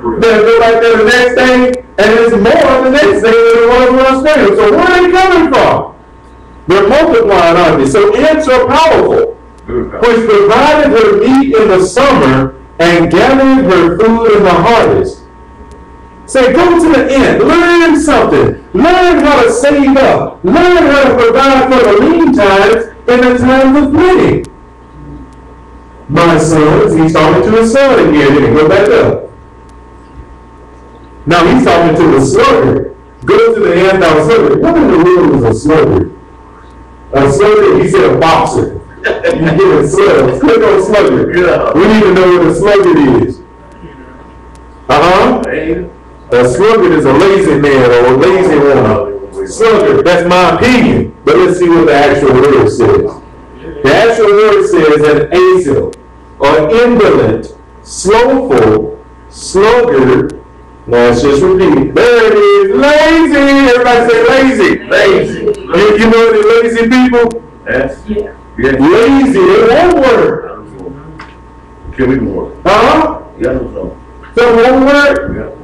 They'll go back there the next day, and it's more the next day than it was when I stayed. So where are they coming from? They're multiplying, aren't they? So ants are powerful, which provided her meat in the summer and gathered her food in the harvest. Say, go to the ant, learn something. Learn how to save up. Learn how to provide for the lean times in the times of plenty. My sons, he's talking to his son again. Then go back up. Now he's talking to the sluggard. Go to the ant, thou sluggard. What in the world is a sluggard? A sluggard, he said a boxer. You get a sluggard. Click on sluggard. We need to know what a sluggard is. Uh-huh. A sluggard is a lazy man or a lazy woman. Sluggard, that's my opinion. But let's see what the actual word says. The actual word says an asil, or indolent, slowful, sluggard. Now let's just repeat. There it is. Lazy. Everybody say lazy. Lazy. You, you know the lazy people? Yes. Yeah. Yes. Lazy. They won't work. Give me more. Huh? Yeah, no. So won't work? Yeah.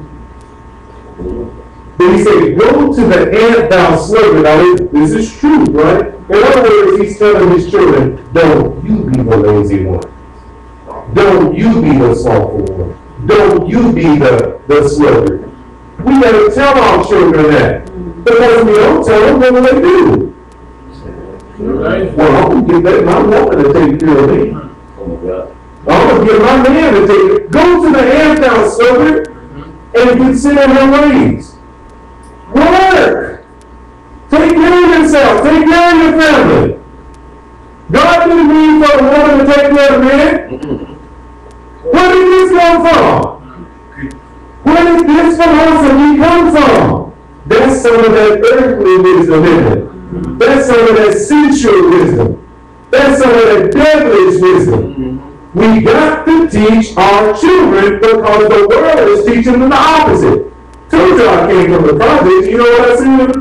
Then he said, go to the ant thou sluggard. Now this is true, right? In other words, he's telling his children, don't you be the lazy one. Don't you be the slothful one. Don't you be the, the sluggard. We got to tell our children that. Because we don't tell them, what do they do? Well, I'm going to get that, my woman to take care of me. Oh my God. I'm going to get my man to take it. Go to the ant thou sluggard and consider her ways. Work. Take care of yourself. Take care of your family. God didn't mean for a woman to take care of men. Where did this come from? Where did this philosophy come from? That's some of that earthly wisdom, isn't it? That's some of that sensual wisdom. That's some of that devilish wisdom. We got to teach our children because the world is teaching them the opposite. Told you I came from the project. You know what I see in the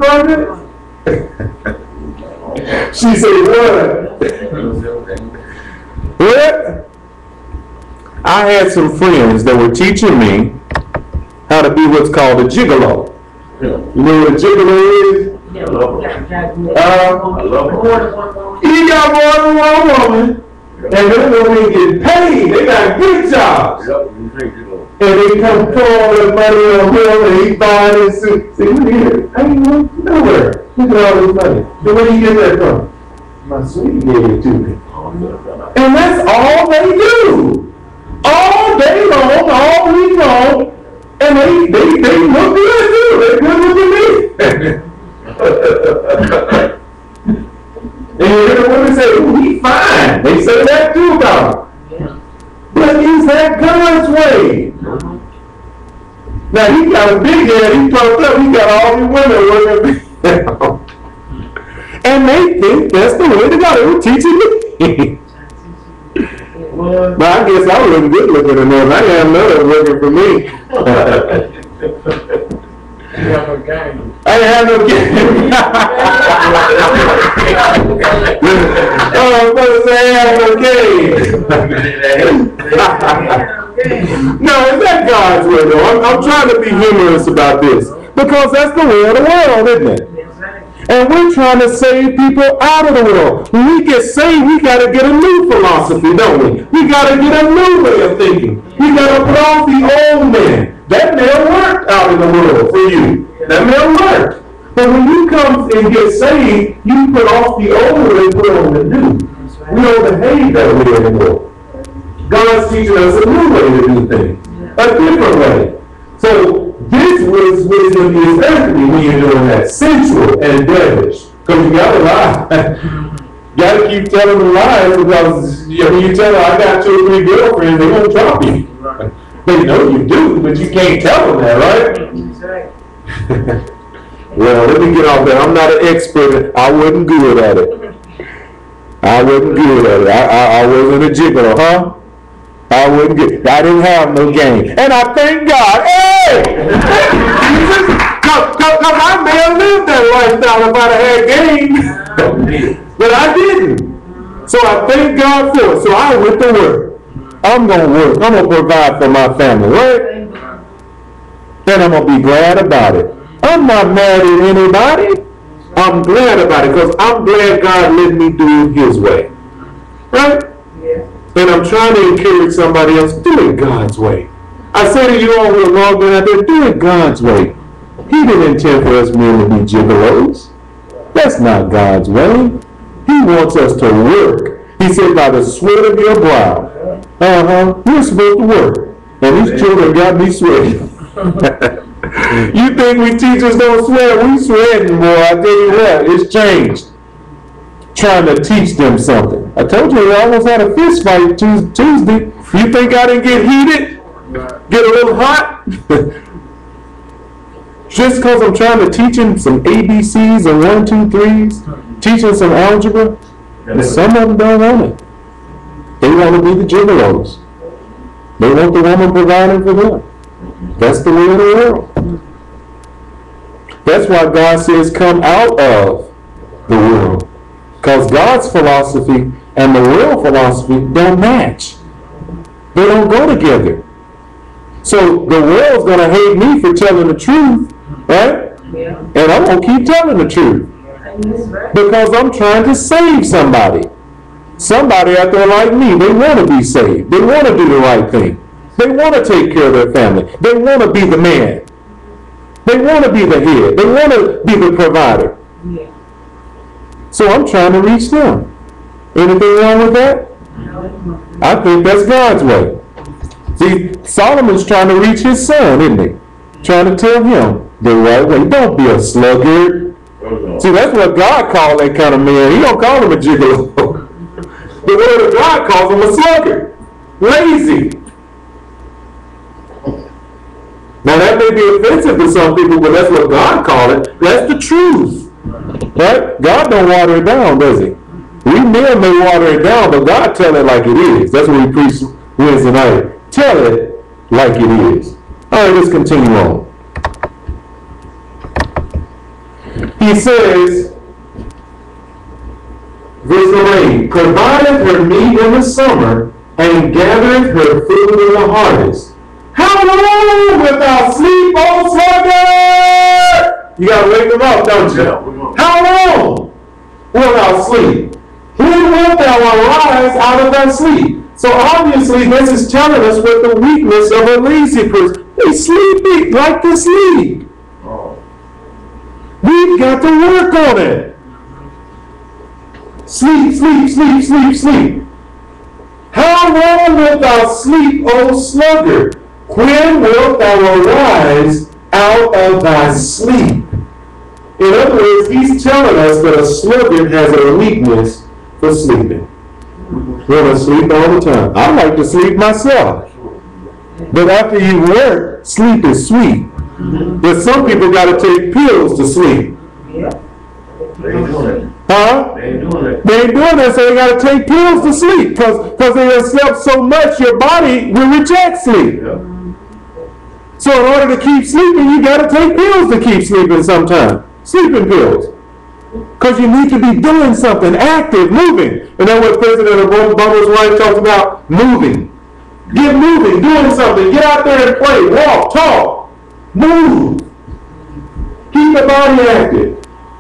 project? She said, what? What? I had some friends that were teaching me how to be what's called a gigolo. You know what a gigolo is? Yeah, we got- got more- Uh, I love it. more than one woman. He got more than one woman, and them women get paid. They got good jobs. Yep, you think you know. And they come pour the money on him and he buying his suit. See, look here. I ain't going nowhere. Look at all this money. So where do you get that from? My sweetie gave it to me. And that's all they do. All day long, all week long. And they, they, they look good too. They're good looking me. And you hear the women say, ooh, he fine. They say that too about him. But is that God's way? Now he got a big head, he puffed up, he got all these women working. And they think that's the way to go. They were teaching me. But I guess I wasn't good looking enough. I didn't have none working for me. I didn't have no game. Oh, I'm supposed to say I have no game. No, is that God's way though? I'm, I'm trying to be humorous about this. Because that's the way of the world, isn't it? And we're trying to save people out of the world. When we get saved, we got to get a new philosophy, don't we? We got to get a new way of thinking. We got to put off the old man. That may work out in the world for you. That may work. But when you come and get saved, you put off the old and put on the new. We don't behave that way anymore. God's teaching us a new way to do things. A different way. So, this was wisdom is earthly when you're doing that, sensual and devilish. Because you gotta lie. You gotta keep telling them lies because you know, when you tell them I got two or three girlfriends, they won't drop you. They know you do, but you can't tell them that, right? Well, let me get off that. I'm not an expert. I wasn't good at it. I wasn't good at it. I, I, I wasn't a gigolo, huh? I wouldn't get, I didn't have no game. And I thank God, hey! Because I may have lived that lifestyle if I'd have had game. But I didn't. So I thank God for it. So I went to work. I'm going to work. I'm going to provide for my family, right? And I'm going to be glad about it. I'm not mad at anybody. I'm glad about it because I'm glad God let me do it his way. Right? Yeah. And I'm trying to encourage somebody else, do it God's way. I say to you all who are logged in out there, do it God's way. He didn't intend for us men to be gigolos. That's not God's way. He wants us to work. He said, by the sweat of your brow. Uh-huh. We're supposed to work. And these children got me sweating. You think we teachers don't sweat? We sweating, boy. I tell you what, it's changed. Trying to teach them something. I told you we almost had a fist fight Tuesday. You think I didn't get heated? Get a little hot? Just because I'm trying to teach them some A B Cs and one, two, threes, teaching some algebra, and some of them don't want it. They want to be the gigolos. They want the woman providing for them. That's the way of the world. That's why God says come out of the world. Because God's philosophy and the world philosophy don't match. They don't go together. So the world's going to hate me for telling the truth, right? Yeah. And I'm going to keep telling the truth. Right. Because I'm trying to save somebody. Somebody out there like me, they want to be saved. They want to do the right thing. They want to take care of their family. They want to be the man. They want to be the head. They want to be the provider. Yeah. So I'm trying to reach them. Anything wrong with that? I think that's God's way. See, Solomon's trying to reach his son, isn't he? Trying to tell him the right way. Don't be a sluggard. See, that's what God called that kind of man. He don't call him a gigolo. The word of God calls him a sluggard. Lazy. Now that may be offensive to some people, but that's what God called it. That's the truth. Right? God don't water it down, does he? We men may water it down, but God tell it like it is. That's what we preach Wednesday night. Tell it like it is. All right, let's continue on. He says, verse number eight, provideth her meat in the summer, and gathereth her food in the harvest. How long wilt thou sleep, O sluggard? You got to wake them up, don't you? How long wilt thou sleep? When wilt thou arise out of thy sleep? So obviously this is telling us what the weakness of a lazy person. They sleepy, like to sleep. We've got to work on it. Sleep, sleep, sleep, sleep, sleep. How long wilt thou sleep, O sluggard? When wilt thou arise out of thy sleep? In other words, he's telling us that a sluggard has a weakness for sleeping. We want to sleep all the time. I like to sleep myself. But after you work, sleep is sweet. But some people got to take pills to sleep. Yeah. They ain't doing it. Huh? They ain't doing it. They ain't doing that, so they got to take pills to sleep. Because they have slept so much, your body will reject sleep. Yeah. So in order to keep sleeping, you got to take pills to keep sleeping sometimes. Sleeping pills. Because you need to be doing something, active, moving. And that's what President Obama's wife talks about, moving. Get moving, doing something. Get out there and play, walk, talk, move. Keep the body active.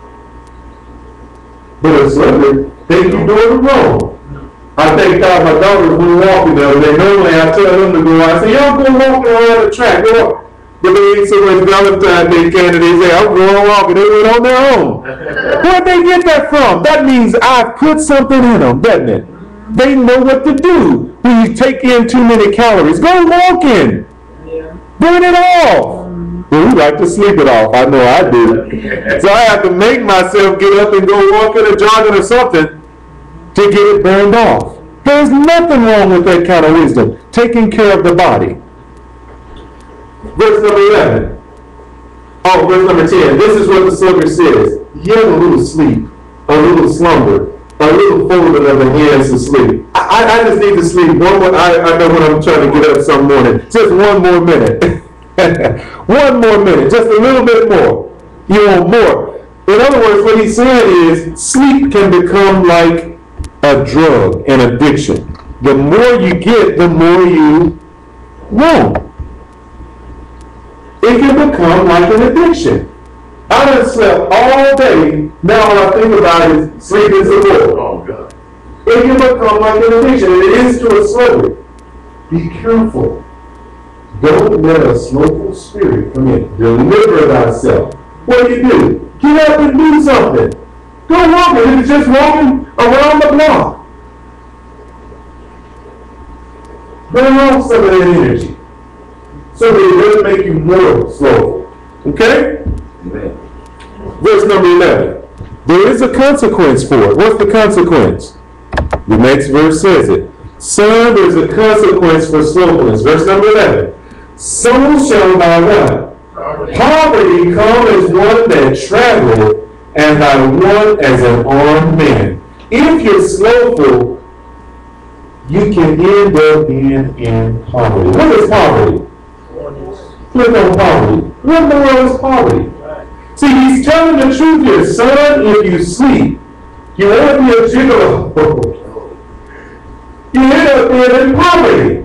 But a sluggard, think you're doing it wrong. I thank God my daughters were walking the other day. Normally I tell them to go out. I say, y'all go walking around the track. Go up. But they ain't so much Valentine's Day candy. They say, I'm going walking. They went on their own. Where'd they get that from? That means I put something in them, doesn't it? They know what to do when you take in too many calories. Go walking. Yeah. Burn it off. Well, we like to sleep it off. I know I do. So I have to make myself get up and go walking or jogging or something to get it burned off. There's nothing wrong with that kind of wisdom. Taking care of the body. Verse number eleven. Oh, verse number ten. This is what the sluggard says. Yet a little sleep, a little slumber, a little folding of the hands to sleep. I, I just need to sleep one more. I, I know when I'm trying to get up some morning. Just one more minute. One more minute. Just a little bit more. You want more. In other words, what he's saying is sleep can become like a drug, an addiction. The more you get, the more you want. It can become like an addiction. I done slept all day. Now all I think about is sleeping some more. Oh, God. It can become like an addiction. It is to a slowly. Be careful. Don't let a slothful spirit come in. Deliver thyself. What do you do? Get up and do something. Go walking. It's just walking around the block. Burn off some of that energy so that it doesn't make you more slothful. Okay? Amen. Verse number eleven. There is a consequence for it. What's the consequence? The next verse says it. Son, there's a consequence for slothfulness. Verse number eleven. So shall thy what? Poverty come as one that traveleth, and thy want as an armed man. If you're slothful, you can end up being in poverty. What is poverty? Click on poverty. What in the world is poverty? See, he's telling the truth here. Son, if you sleep, you want to be a gigolo. You end up being in poverty.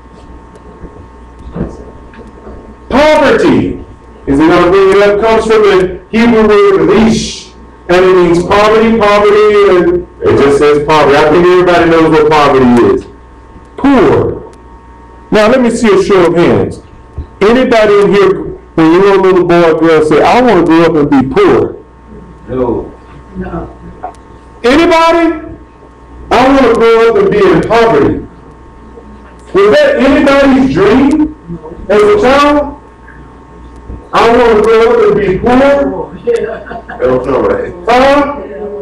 Poverty, is it going to bring it up, comes from the Hebrew word leash, and it means poverty, poverty, and it just says poverty. I think everybody knows what poverty is. Poor. Now let me see a show of hands. Anybody in here, when you were a little boy or girl, say, I want to grow up and be poor? No. No. Anybody? I want to grow up and be in poverty. Was that anybody's dream as a child? I want to grow up and be poor? That was all right. Huh?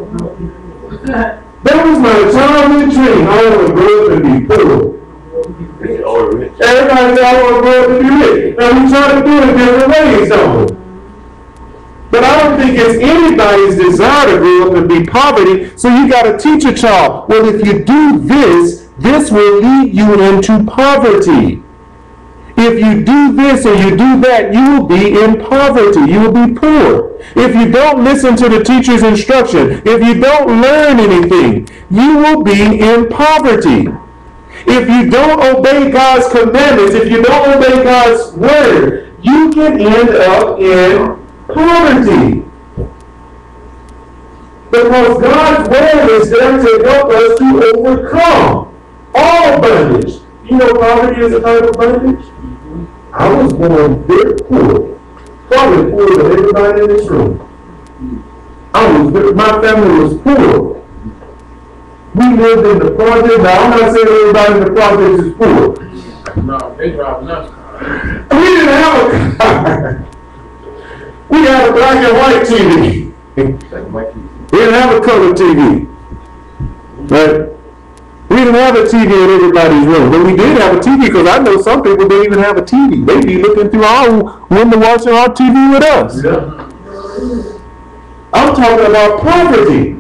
That was my childhood dream. I want to grow up and be poor. It's all rich. Everybody says I want to grow up and be rich. Now we try to do it different ways, don't we? But I don't think it's anybody's desire to grow up and be poverty. So you got to teach a child, well, if you do this, this will lead you into poverty. If you do this or you do that, you will be in poverty. You will be poor. If you don't listen to the teacher's instruction, if you don't learn anything, you will be in poverty. If you don't obey God's commandments, if you don't obey God's word, you can end up in poverty. Because God's word is there to help us to overcome all bondage. You know poverty is a type of bondage? I was born very poor. Probably poorer than everybody in this room. I was, my family was poor. We lived in the project. Now, I'm not saying everybody in the project is poor. No, they driving us. We didn't have a car. We had a black and white T V. We didn't have a color T V. Right? We didn't have a T V in everybody's room, but we did have a T V because I know some people don't even have a T V. They be looking through our window watching our T V with us. Yeah. I'm talking about poverty.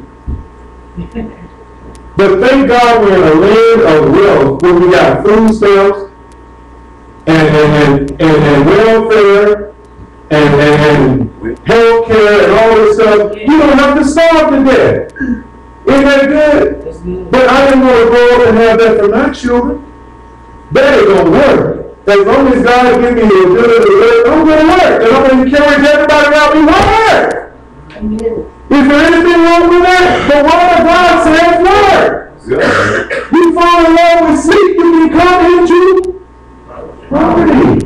But thank God we're in a land of wealth where we got food stamps and, and, and, and, and welfare and, and, and health care and all this stuff. You don't have to starve to death. Isn't that good? But I didn't want to grow up and have that for my children. That ain't going to work. As long as God gives me the ability to work, I'm going to work. And I'm going to encourage everybody around me to work. Is there anything wrong with that? The word of God says work. Yeah. You fall in love with sleep, you become into poverty.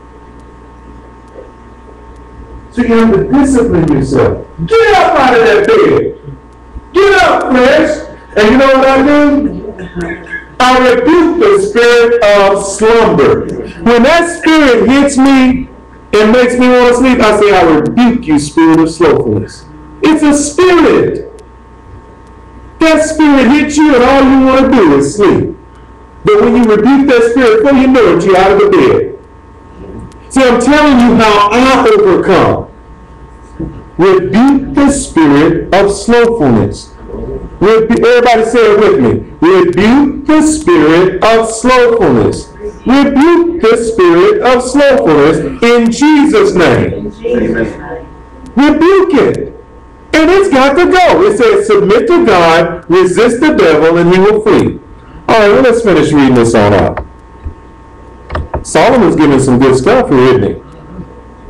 So you have to discipline yourself. Get up out of that bed. Get up, flesh. And you know what I do? I rebuke the spirit of slumber. When that spirit hits me and makes me want to sleep, I say, I rebuke you, spirit of slothfulness. It's a spirit. That spirit hits you and all you want to do is sleep. But when you rebuke that spirit, before you know it, you're out of the bed. See, I'm telling you how I overcome. Rebuke the spirit of slothfulness. Rebu- Everybody say it with me. Rebuke the spirit of slothfulness. Rebuke the spirit of slothfulness in Jesus' name. Amen. Rebuke it. And it's got to go. It says, submit to God, resist the devil, and he will flee. All right, well, let's finish reading this on out. Solomon's giving some good stuff here, isn't he?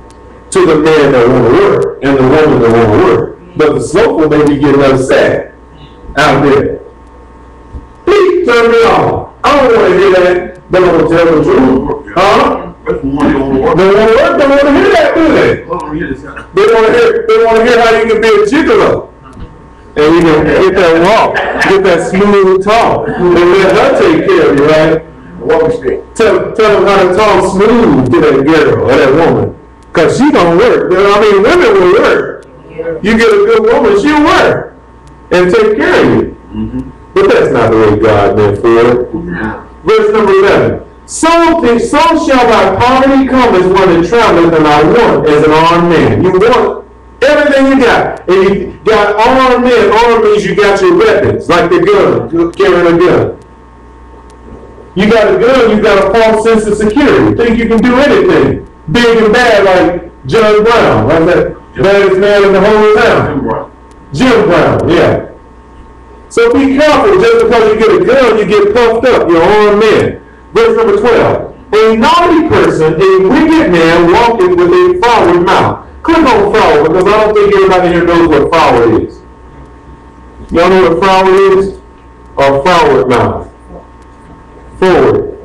to the man that want to work and the woman that want to work. But the slothful may be getting upset out there. Please turn me off. I don't want to hear that. They don't tell the truth. Huh? That's the one they want to work. They want to work. They want to hear that, do they? Hold on, hear this out. They want to hear. They want to hear how you can be a gigolo. And you can get that walk, get that smooth talk, and let her take care of you, right? What we stick? Tell, tell them how to talk smooth to that girl or that woman. Because she don't work. I mean, women will work. You get a good woman, she'll work and take care of you. Mm-hmm. But that's not the way God meant for it. No. Verse number eleven. So, so shall thy poverty come as one that traveleth, and thy want as an armed man. You want everything you got. And you got armed men. Armed means you got your weapons, like the gun, you're carrying a gun. You got a gun, you got a false sense of security. Think you can do anything. Big and bad like John Brown. Like that baddest man in the whole town. Jim Brown, yeah. So be careful. Just because you get a gun, you get puffed up. You're armed men. Verse number twelve. A naughty person, a wicked man, walketh with a froward mouth. Click on froward, because I don't think everybody here knows what froward is. Y'all know what froward is? Or froward mouth? Forward.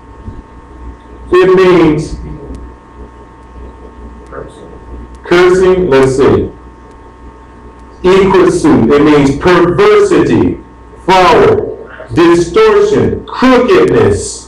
It means cursing, let's see. Equisuit, it means perversity, froward, distortion, crookedness.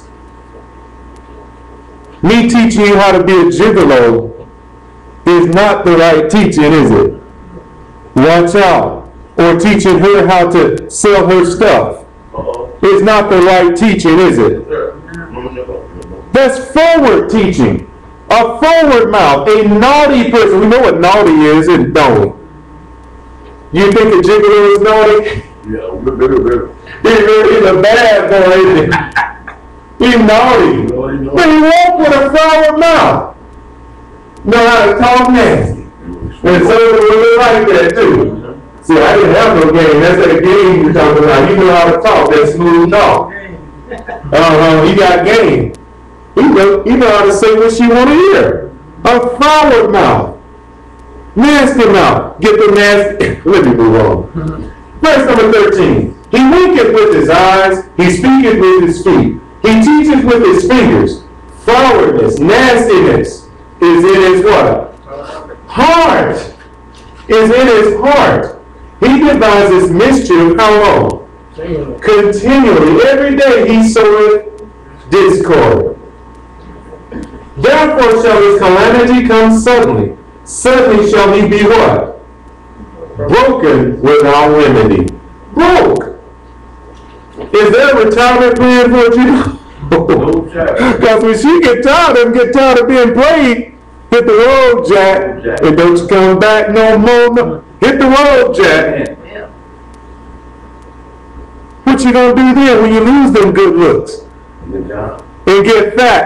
Me teaching you how to be a gigolo is not the right teaching, is it? Watch out. Or teaching her how to sell her stuff. Uh-oh. It's not the right teaching, is it? That's forward teaching. A forward mouth. A naughty person. We know what naughty is, and don't we? You think a gigolo is naughty? Yeah, we're better, better. He's, he's a bad boy, isn't he? He's naughty. But he walked with a forward mouth. Know how to talk nasty. And so it was like that too. See, I didn't have no game. That's that game you're talking about. You know how to talk, that smooth talk. Uh-huh, he got game. He know, he know how to say what she want to hear. A forward mouth. Nasty mouth. Get the nasty. Let me move on. Verse number thirteen. He winketh with his eyes. He speaketh with his feet. He teacheth with his fingers. Forwardness, nastiness is in his what? Heart. Is in his heart. He devises mischief how long? Continually. Every day he soweth discord. Therefore shall his calamity come suddenly. Suddenly shall he be what? Broken without remedy. Broke. Is there a retirement plan for you? Because when she get tired of him, get tired of being played, hit the road, Jack. Jack. And don't you come back no more. No. Hit the road, Jack. Yeah. What you gonna do then when you lose them good looks? Good job. And get fat?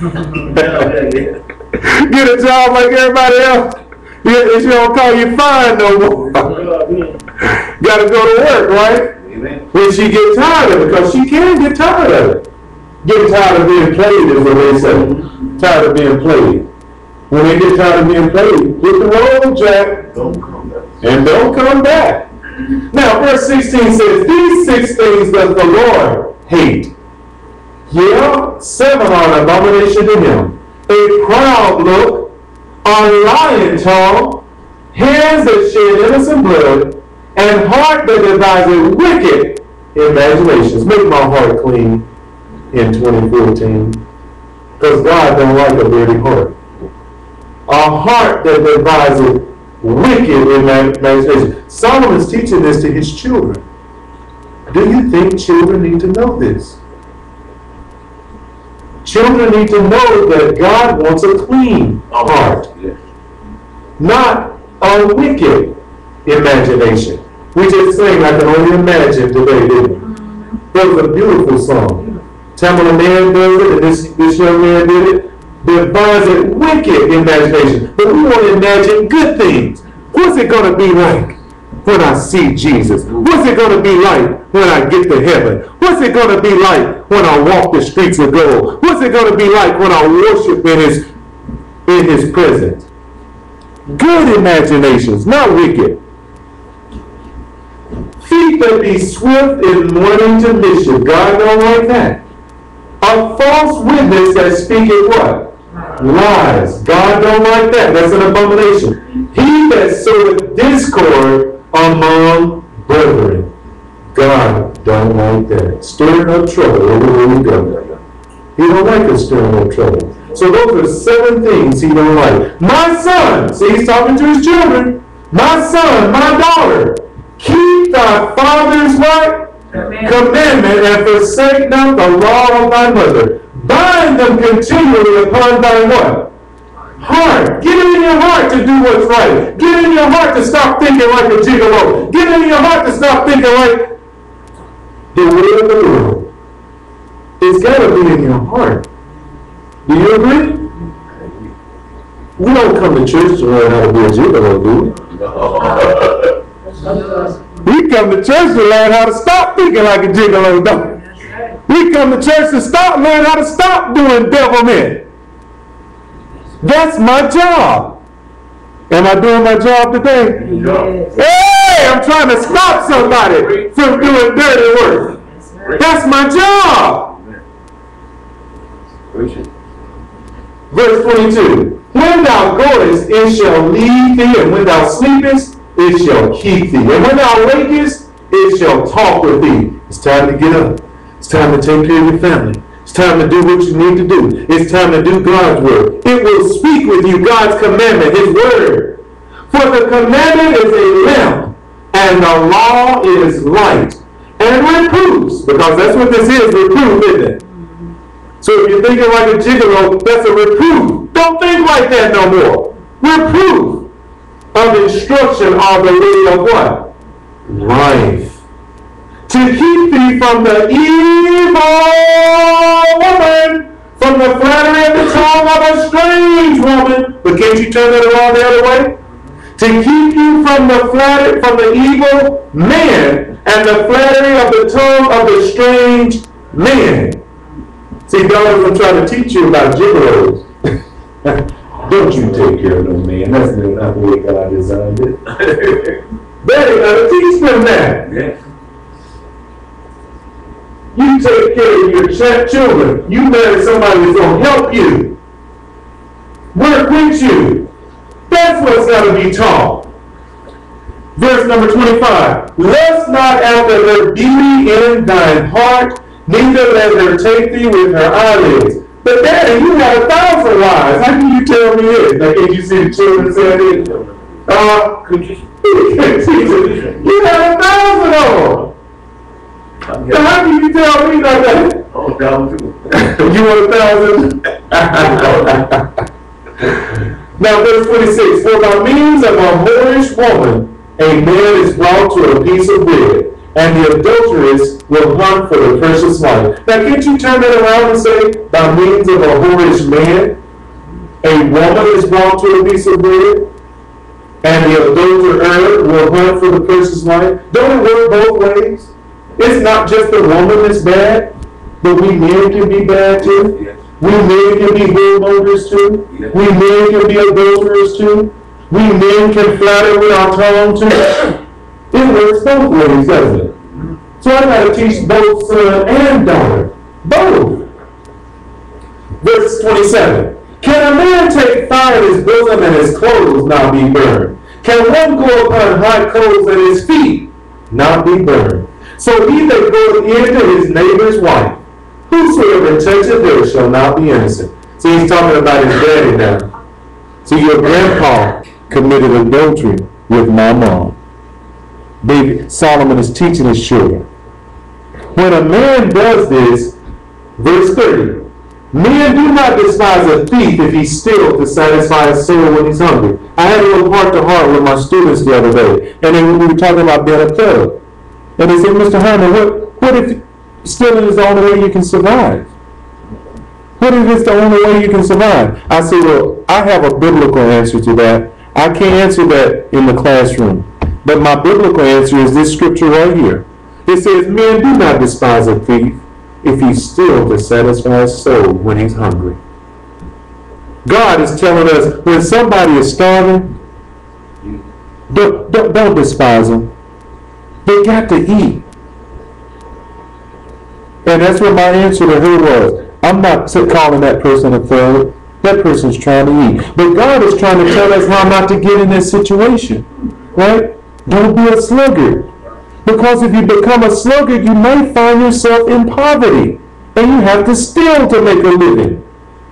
Get a job like everybody else. Yeah, she don't call you fine no more. Gotta go to work, right? Amen. When she get tired of it, because she can get tired of it. Get tired of being played is what they say. Tired of being played. When they get tired of being played, hit the road, Jack. Don't come back. And don't come back. Now, verse sixteen says, these six things does the Lord hate. Yeah, seven are an abomination to him. A proud look, a lying tongue, hands that shed innocent blood, and heart that devises wicked imaginations. Make my heart clean in twenty fourteen. Because God don't like a dirty heart. A heart that devises wicked imaginations. Solomon's teaching this to his children. Do you think children need to know this? Children need to know that God wants a clean heart, not a wicked imagination. We just sang I Can Only Imagine today, didn't we? It was a beautiful song. Tamala man does it, and this, this young man did it. Devises wicked imagination. But we want to imagine good things. What's it going to be like when I see Jesus? What's it going to be like when I get to heaven? What's it going to be like when I walk the streets of gold? What's it going to be like when I worship in his, in his presence? Good imaginations, not wicked. Feet that be swift in morning to mischief. God don't like that. A false witness that speaketh what? Lies. God don't like that. That's an abomination. He that soweth discord among brethren. God don't like that. Stirring up trouble over the government. He don't like us stirring up trouble. So those are seven things he don't like. My son, see, he's talking to his children. My son, my daughter, keep thy father's what? Commandment. Commandment, and forsake not the law of thy mother. Bind them continually upon thy what? Heart. Get it in your heart to do what's right. Get it in your heart to stop thinking like a gigolo. Get it in your heart to stop thinking like the way of the world. It's got to be in your heart. Do you agree? We don't come to church to learn how to be a gigolo, do we? We come to church to learn how to stop thinking like a gigolo, don't we? We come to church to stop, learn how to stop doing devilment. That's my job. Am I doing my job today? Yes. Hey, I'm trying to stop somebody from doing dirty work. That's my job. Verse twenty-two. When thou goest, it shall lead thee, and when thou sleepest, it shall keep thee. And when thou wakest, it shall talk with thee. It's time to get up. It's time to take care of your family. It's time to do what you need to do. It's time to do God's work. It will speak with you God's commandment, His word. For the commandment is a lamp, and the law is light. And reproofs, because that's what this is, reproof, isn't it? So if you're thinking like a gigolo, that's a reproof. Don't think like that no more. Reproof of instruction are the way of what? Life. To keep thee from the evil woman, from the flattery of the tongue of a strange woman. But can't you turn that around the other way? To keep you from the flattery, from the evil man, and the flattery of the tongue of the strange man. See, daughters, I'm trying to teach you about gigolos. Don't you take care of no man. That's not the way God designed it. Daddy, gotta teach them that. Yes. You take care of your ch- children. You marry somebody who's going to help you. Work with you. That's what's got to be taught. Verse number twenty-five. Lust not after her beauty in thine heart, neither let her take thee with her eyelids. But Daddy, you had a thousand wives. How can you tell me this? Now, can't you see the children saying it? Uh, you had a thousand of them. So how can you tell me like that? Oh, thousand too. You want a thousand? Now, verse twenty-six. For by means of a whorish woman, a man is brought to a piece of bread, and the adulteress will hunt for the precious life. Now, can't you turn that around and say, by means of a whorish man, a woman is brought to a piece of bread, and the adulterer will hunt for the precious life? Don't it work both ways? It's not just the woman that's bad, but we men can be bad too. Yes. We men can be whoremongers too. Yes. We men can be adulterers too. We men can flatter with our tongue too. It works both ways, doesn't it? So I got to teach both son and daughter. Both. Verse twenty-seven. Can a man take fire in his bosom and his clothes not be burned? Can one go upon hot coals and his feet not be burned? So he that goes into his neighbor's wife, whosoever toucheth her shall not be innocent. See, he's talking about his daddy now. See, your grandpa committed adultery with my mom. David Solomon is teaching his children. When a man does this, verse thirty, men do not despise a thief if he steals to satisfy his soul when he's hungry. I had a little heart to heart with my students the other day, and then we were talking about being a thug. And they said, Mister Harmon, what, what if stealing is the only way you can survive? What if it's the only way you can survive? I said, well, I have a biblical answer to that. I can't answer that in the classroom. But my biblical answer is this scripture right here. It says, men do not despise a thief if he steals to satisfy his soul when he's hungry. God is telling us when somebody is starving, Don't, don't, don't despise them. They got to eat. And that's what my answer to her was. I'm not calling that person a thug. That person's trying to eat. But God is trying to tell us how not to get in this situation. Right? Don't be a sluggard. Because if you become a sluggard, you may find yourself in poverty. And you have to steal to make a living.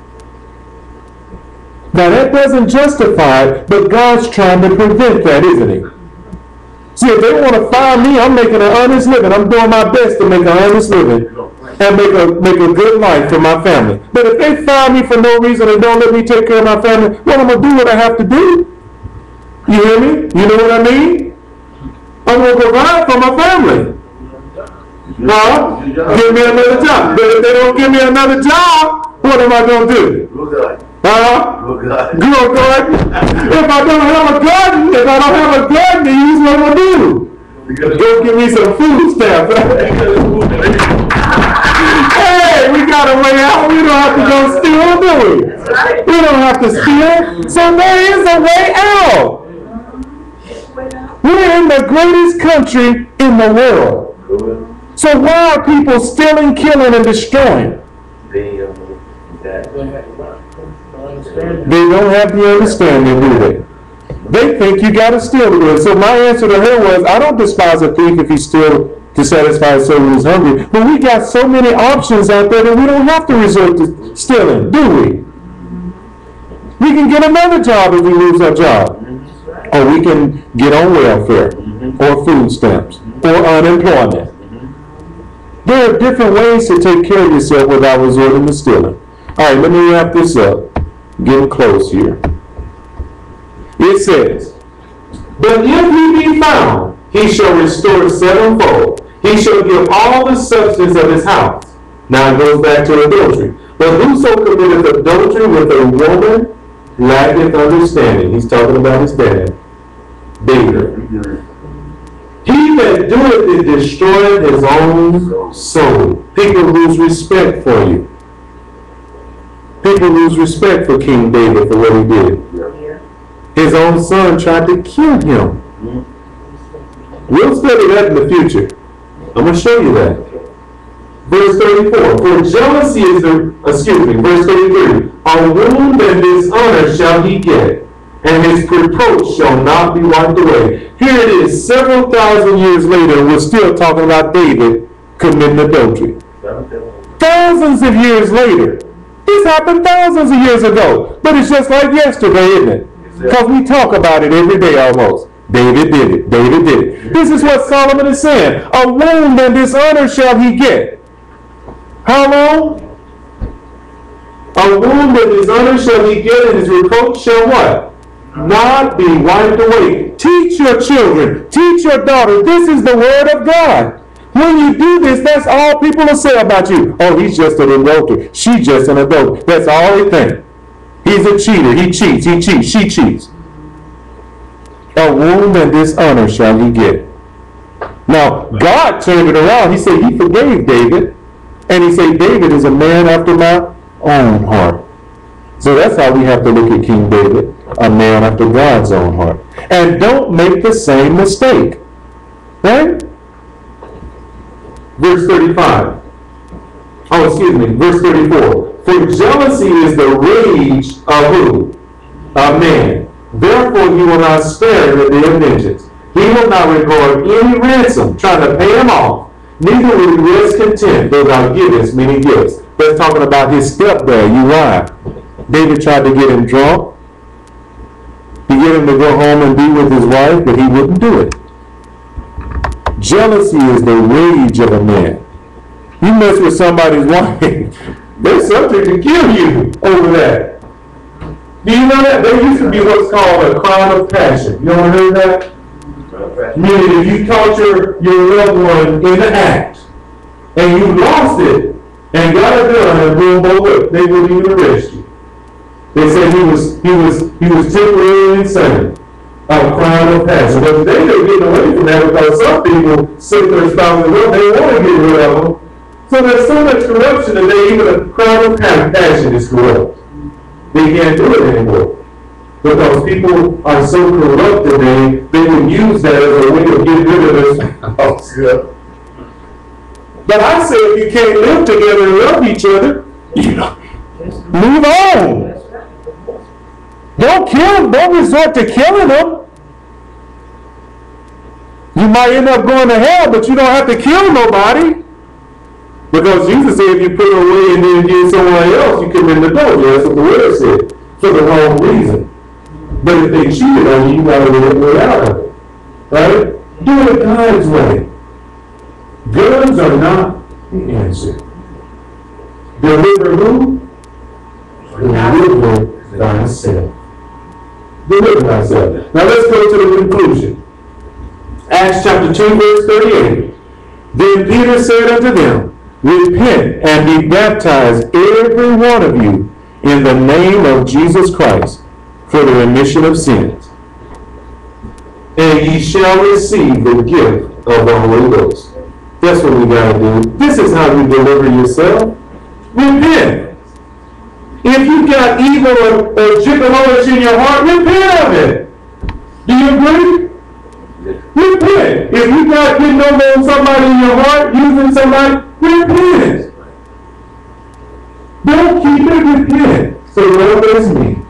Now that doesn't justify it, but God's trying to prevent that, isn't he? See, if they want to fire me, I'm making an honest living. I'm doing my best to make an honest living and make a make a good life for my family. But if they fire me for no reason and don't let me take care of my family, well, I'm going to do what I have to do. You hear me? You know what I mean? I'm going to provide for my family. No, give me another job. But if they don't give me another job, what am I going to do? Huh? Grow a garden. If I don't have a garden, if I don't have a garden to use, what am I going to do? Go give me some food stamps. Hey, we got a way out. We don't have to go steal, do we? We don't have to steal. So there is a way out. We're in the greatest country in the world. So why are people stealing, killing, and destroying? They don't have the understanding, do they? They think you got to steal to do it. So my answer to her was, I don't despise a thief if he steals to satisfy his soul who's hungry. But we got so many options out there that we don't have to resort to stealing, do we? We can get another job if we lose our job. Or we can get on welfare, or food stamps, or unemployment. There are different ways to take care of yourself without resorting to stealing. All right, let me wrap this up. Getting close here. It says, but if he be found, he shall restore sevenfold. He shall give all the substance of his house. Now it goes back to adultery. But whoso committeth adultery with a woman lacketh understanding. He's talking about his dad, David. He that doeth it destroyeth his own soul. People lose respect for you. People lose respect for King David for what he did. His own son tried to kill him. We'll study that in the future. I'm going to show you that. Verse thirty-four. For jealousy is the, excuse me, verse thirty-three. A wound and dishonor shall he get, and his reproach shall not be wiped away. Here it is, several thousand years later, we're still talking about David committing adultery. Thousands of years later. This happened thousands of years ago. But it's just like yesterday, isn't it? Because we talk about it every day almost. David did it. David did it. This is what Solomon is saying. A wound and dishonor shall he get. How long? A wound and dishonor shall he get, and his reproach shall what? Not be wiped away. Teach your children. Teach your daughters. This is the word of God. When you do this, that's all people will say about you. Oh, he's just an adulterer. She's just an adulterer. That's all they think. He's a cheater. He cheats. He cheats. She cheats. A wound and dishonor shall he get. Now, God turned it around. He said he forgave David. And he said David is a man after my own heart. So that's how we have to look at King David. A man after God's own heart. And don't make the same mistake. Right? Verse thirty-five. Oh, excuse me. Verse thirty-four. For jealousy is the rage of who? Of man. Therefore he will not spare the day of vengeance. He will not regard any ransom, trying to pay him off. Neither will he rest content, though thou givest many gifts. That's talking about his stepdad, Uriah. David tried to get him drunk. He get him to go home and be with his wife, but he wouldn't do it. Jealousy is the rage of a man. You mess with somebody's wife, they're subject to kill you over that. Do you know that? There used to be what's called a crime of passion. You ever heard that? Meaning if you caught your, your loved one in the act, and you lost it, and got it done, and boom, boom, boom, they wouldn't even arrest you. They said he was he was he was temporarily insane. A crime of passion. But today they're getting away from that because some people sick their spouses up, they want to get rid of them. So there's so much corruption that they even a crime of passion is corrupt. They can't do it anymore. Because people are so corrupt today, they would use that as a way to get rid of this. Yeah. But I say if you can't live together and love each other, you know, move on. Don't kill, don't resort to killing them. You might end up going to hell, but you don't have to kill nobody. Because Jesus said if you put it away and then give someone else, you commit adultery. That's what the word said. For the wrong reason. But if they cheated on you, you got to live it out of it. Right? Do it God's way. Guns are not the answer. Deliver who? Deliver thyself. Deliver thyself. Now let's go to the conclusion. Acts chapter two, verse thirty-eight. Then Peter said unto them, repent and be baptized, every one of you, in the name of Jesus Christ, for the remission of sins. And ye shall receive the gift of the Holy Ghost. That's what we got to do. This is how you deliver yourself. Repent. If you got evil or, or gigolo in your heart, repent of it. Do you agree? Repent. If you got getting over on somebody in your heart, using somebody, repent. Don't keep it, repent. So Lord, that's me.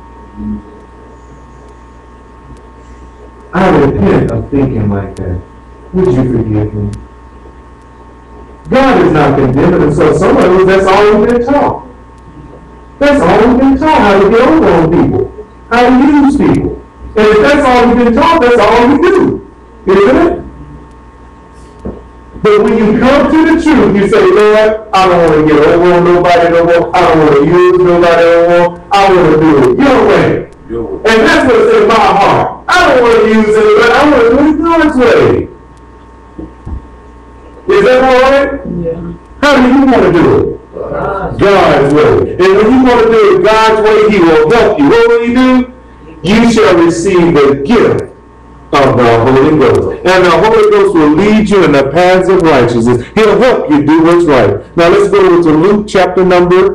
I repent of thinking like that. Would you forgive me? God is not condemning himself. Some of us, that's all we've been taught. That's all we've been taught, how to get over on people, how to use people. And if that's all we've been taught, that's all we do. Isn't it? But when you come to the truth, you say, Lord, I don't want to get over on nobody no more. I don't want to use nobody no more. I want to do it your way. Your way. And that's what's in my heart. I don't want to use anybody. I want to do it God's way. Is that all right? Yeah. How do you want to do it? God's, God's way. And when you want to do it God's way, he will help you. What will he do? You shall receive the gift of the Holy Ghost. And the Holy Ghost will lead you in the paths of righteousness. He'll help you do what's right. Now let's go to Luke chapter number,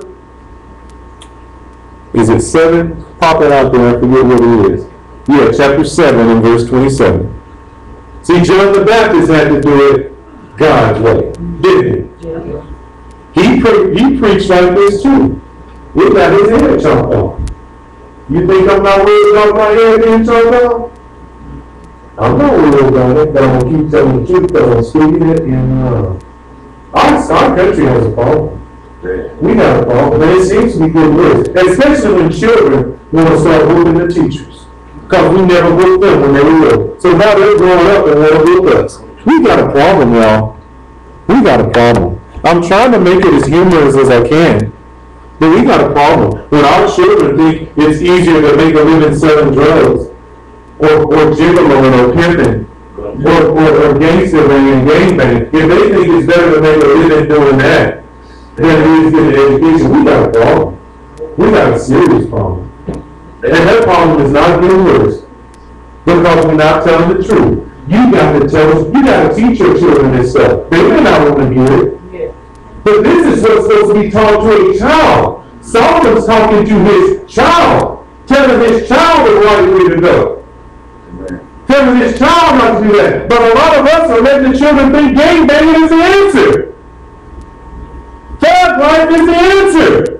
is it seven? Pop it out there, I forget what it is. Yeah, chapter seven and verse twenty-seven. See, John the Baptist had to do it God's way, didn't he? He, pre he preached like this too. He got his head chopped off. You think I'm not worried about my head being chopped off? I'm not worried about it, but I'm going to keep telling the truth because I'm speaking it in love. Our, our country has a problem. We have a problem, but it seems to be getting worse. Especially when children want to start whooping the teachers. Because we never whooped them when they were little. So now they're growing up and want to whoop us. We got a problem, y'all. We got a problem. I'm trying to make it as humorous as I can. But we got a problem. When our children think it's easier to make a living selling drugs, or, or gigoloing, or pimping, or, or, or gangster banging, gang banging, if they think it's better to make a living doing that than it is getting education, we got a problem. We got a serious problem. And that problem is not getting worse because we're not telling the truth. You got to tell us, you got to teach your children this stuff. They may not want to hear it. Yeah. But this is what's supposed to be taught to a child. Solomon's talking to his child, telling his child the right way to go. Amen. Telling his child not to do that. But a lot of us are letting the children think gang banging is the answer. Thug life is the answer.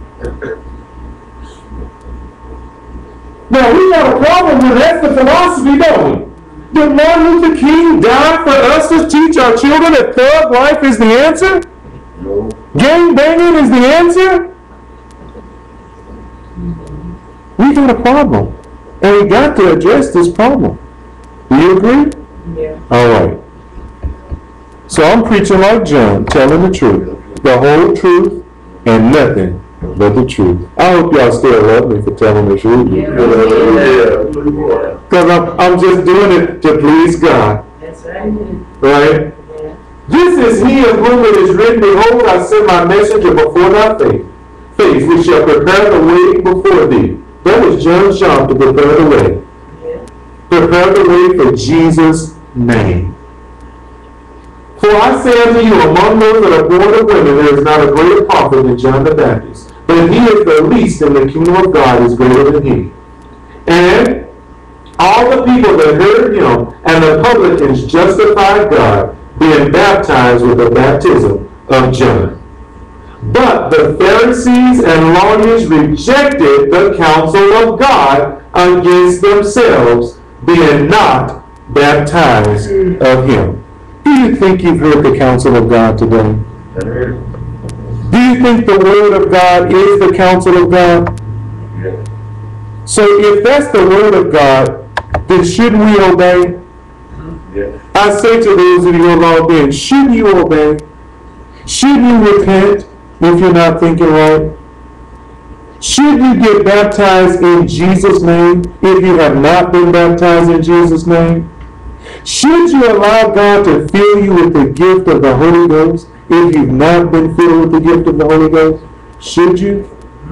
Now we got a problem with that's the philosophy, don't we? Did Martin Luther King die for us to teach our children that thug life is the answer? No. Gang banging is the answer? We got a problem. And we got to address this problem. Do you agree? Yeah. All right. So I'm preaching like John, telling the truth, the whole truth, and nothing but the truth. I hope y'all still love me for telling the truth. Yeah. Because I'm, I'm just doing it to please God. That's right. Right? Yeah. This is he of whom it is written, behold, I send my messenger before thy face, face which shall prepare the way before thee. That was John's job, to prepare the way. Yeah. Prepare the way for Jesus' name. For I say unto you, among those that are born of women, there is not a greater prophet than John the Baptist. But he is the least in the kingdom of God is greater than he. And all the people that heard him and the publicans justified God, being baptized with the baptism of John. But the Pharisees and lawyers rejected the counsel of God against themselves, being not baptized of him. Do you think you've heard the counsel of God today? Do you think the word of God is the counsel of God? Yeah. So if that's the word of God, then shouldn't we obey? Yeah. I say to those of you who are logged in, shouldn't you obey? Shouldn't you repent if you're not thinking right? Should you get baptized in Jesus' name if you have not been baptized in Jesus' name? Should you allow God to fill you with the gift of the Holy Ghost if you've not been filled with the gift of the Holy Ghost? Should you?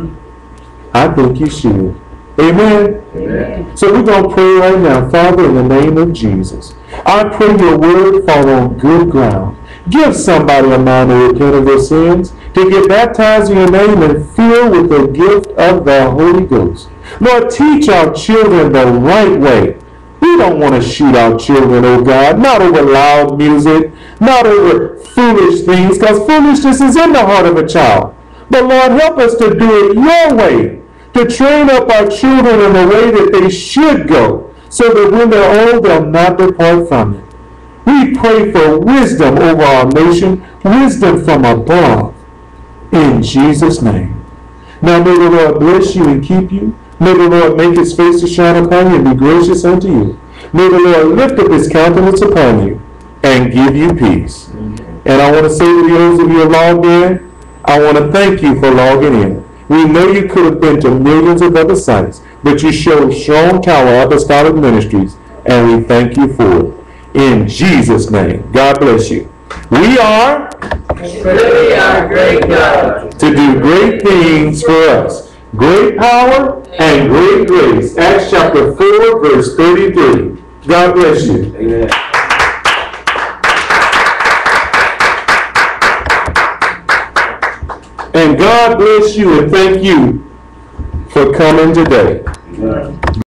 I think you should. Amen? Amen. So we're going to pray right now. Father, in the name of Jesus, I pray your word fall on good ground. Give somebody a mind to repent of their sins, to get baptized in your name and filled with the gift of the Holy Ghost. Lord, teach our children the right way. We don't want to shoot our children, oh God, not over loud music, not over foolish things, because foolishness is in the heart of a child. But Lord, help us to do it your way, to train up our children in the way that they should go, so that when they're old, they'll not depart from it. We pray for wisdom over our nation, wisdom from above, in Jesus' name. Now may the Lord bless you and keep you. May the Lord make his face to shine upon you and be gracious unto you. May the Lord lift up his countenance upon you and give you peace. And I want to say to those of you who are logged in, I want to thank you for logging in. We know you could have been to millions of other sites, but you showed Strong Tower Apostolic Ministries, and we thank you for it. In Jesus' name, God bless you. We are We are great God. to do great things for us. Great power and great grace. Acts chapter four, verse thirty-three. God bless you. Amen. And God bless you and thank you for coming today. Amen.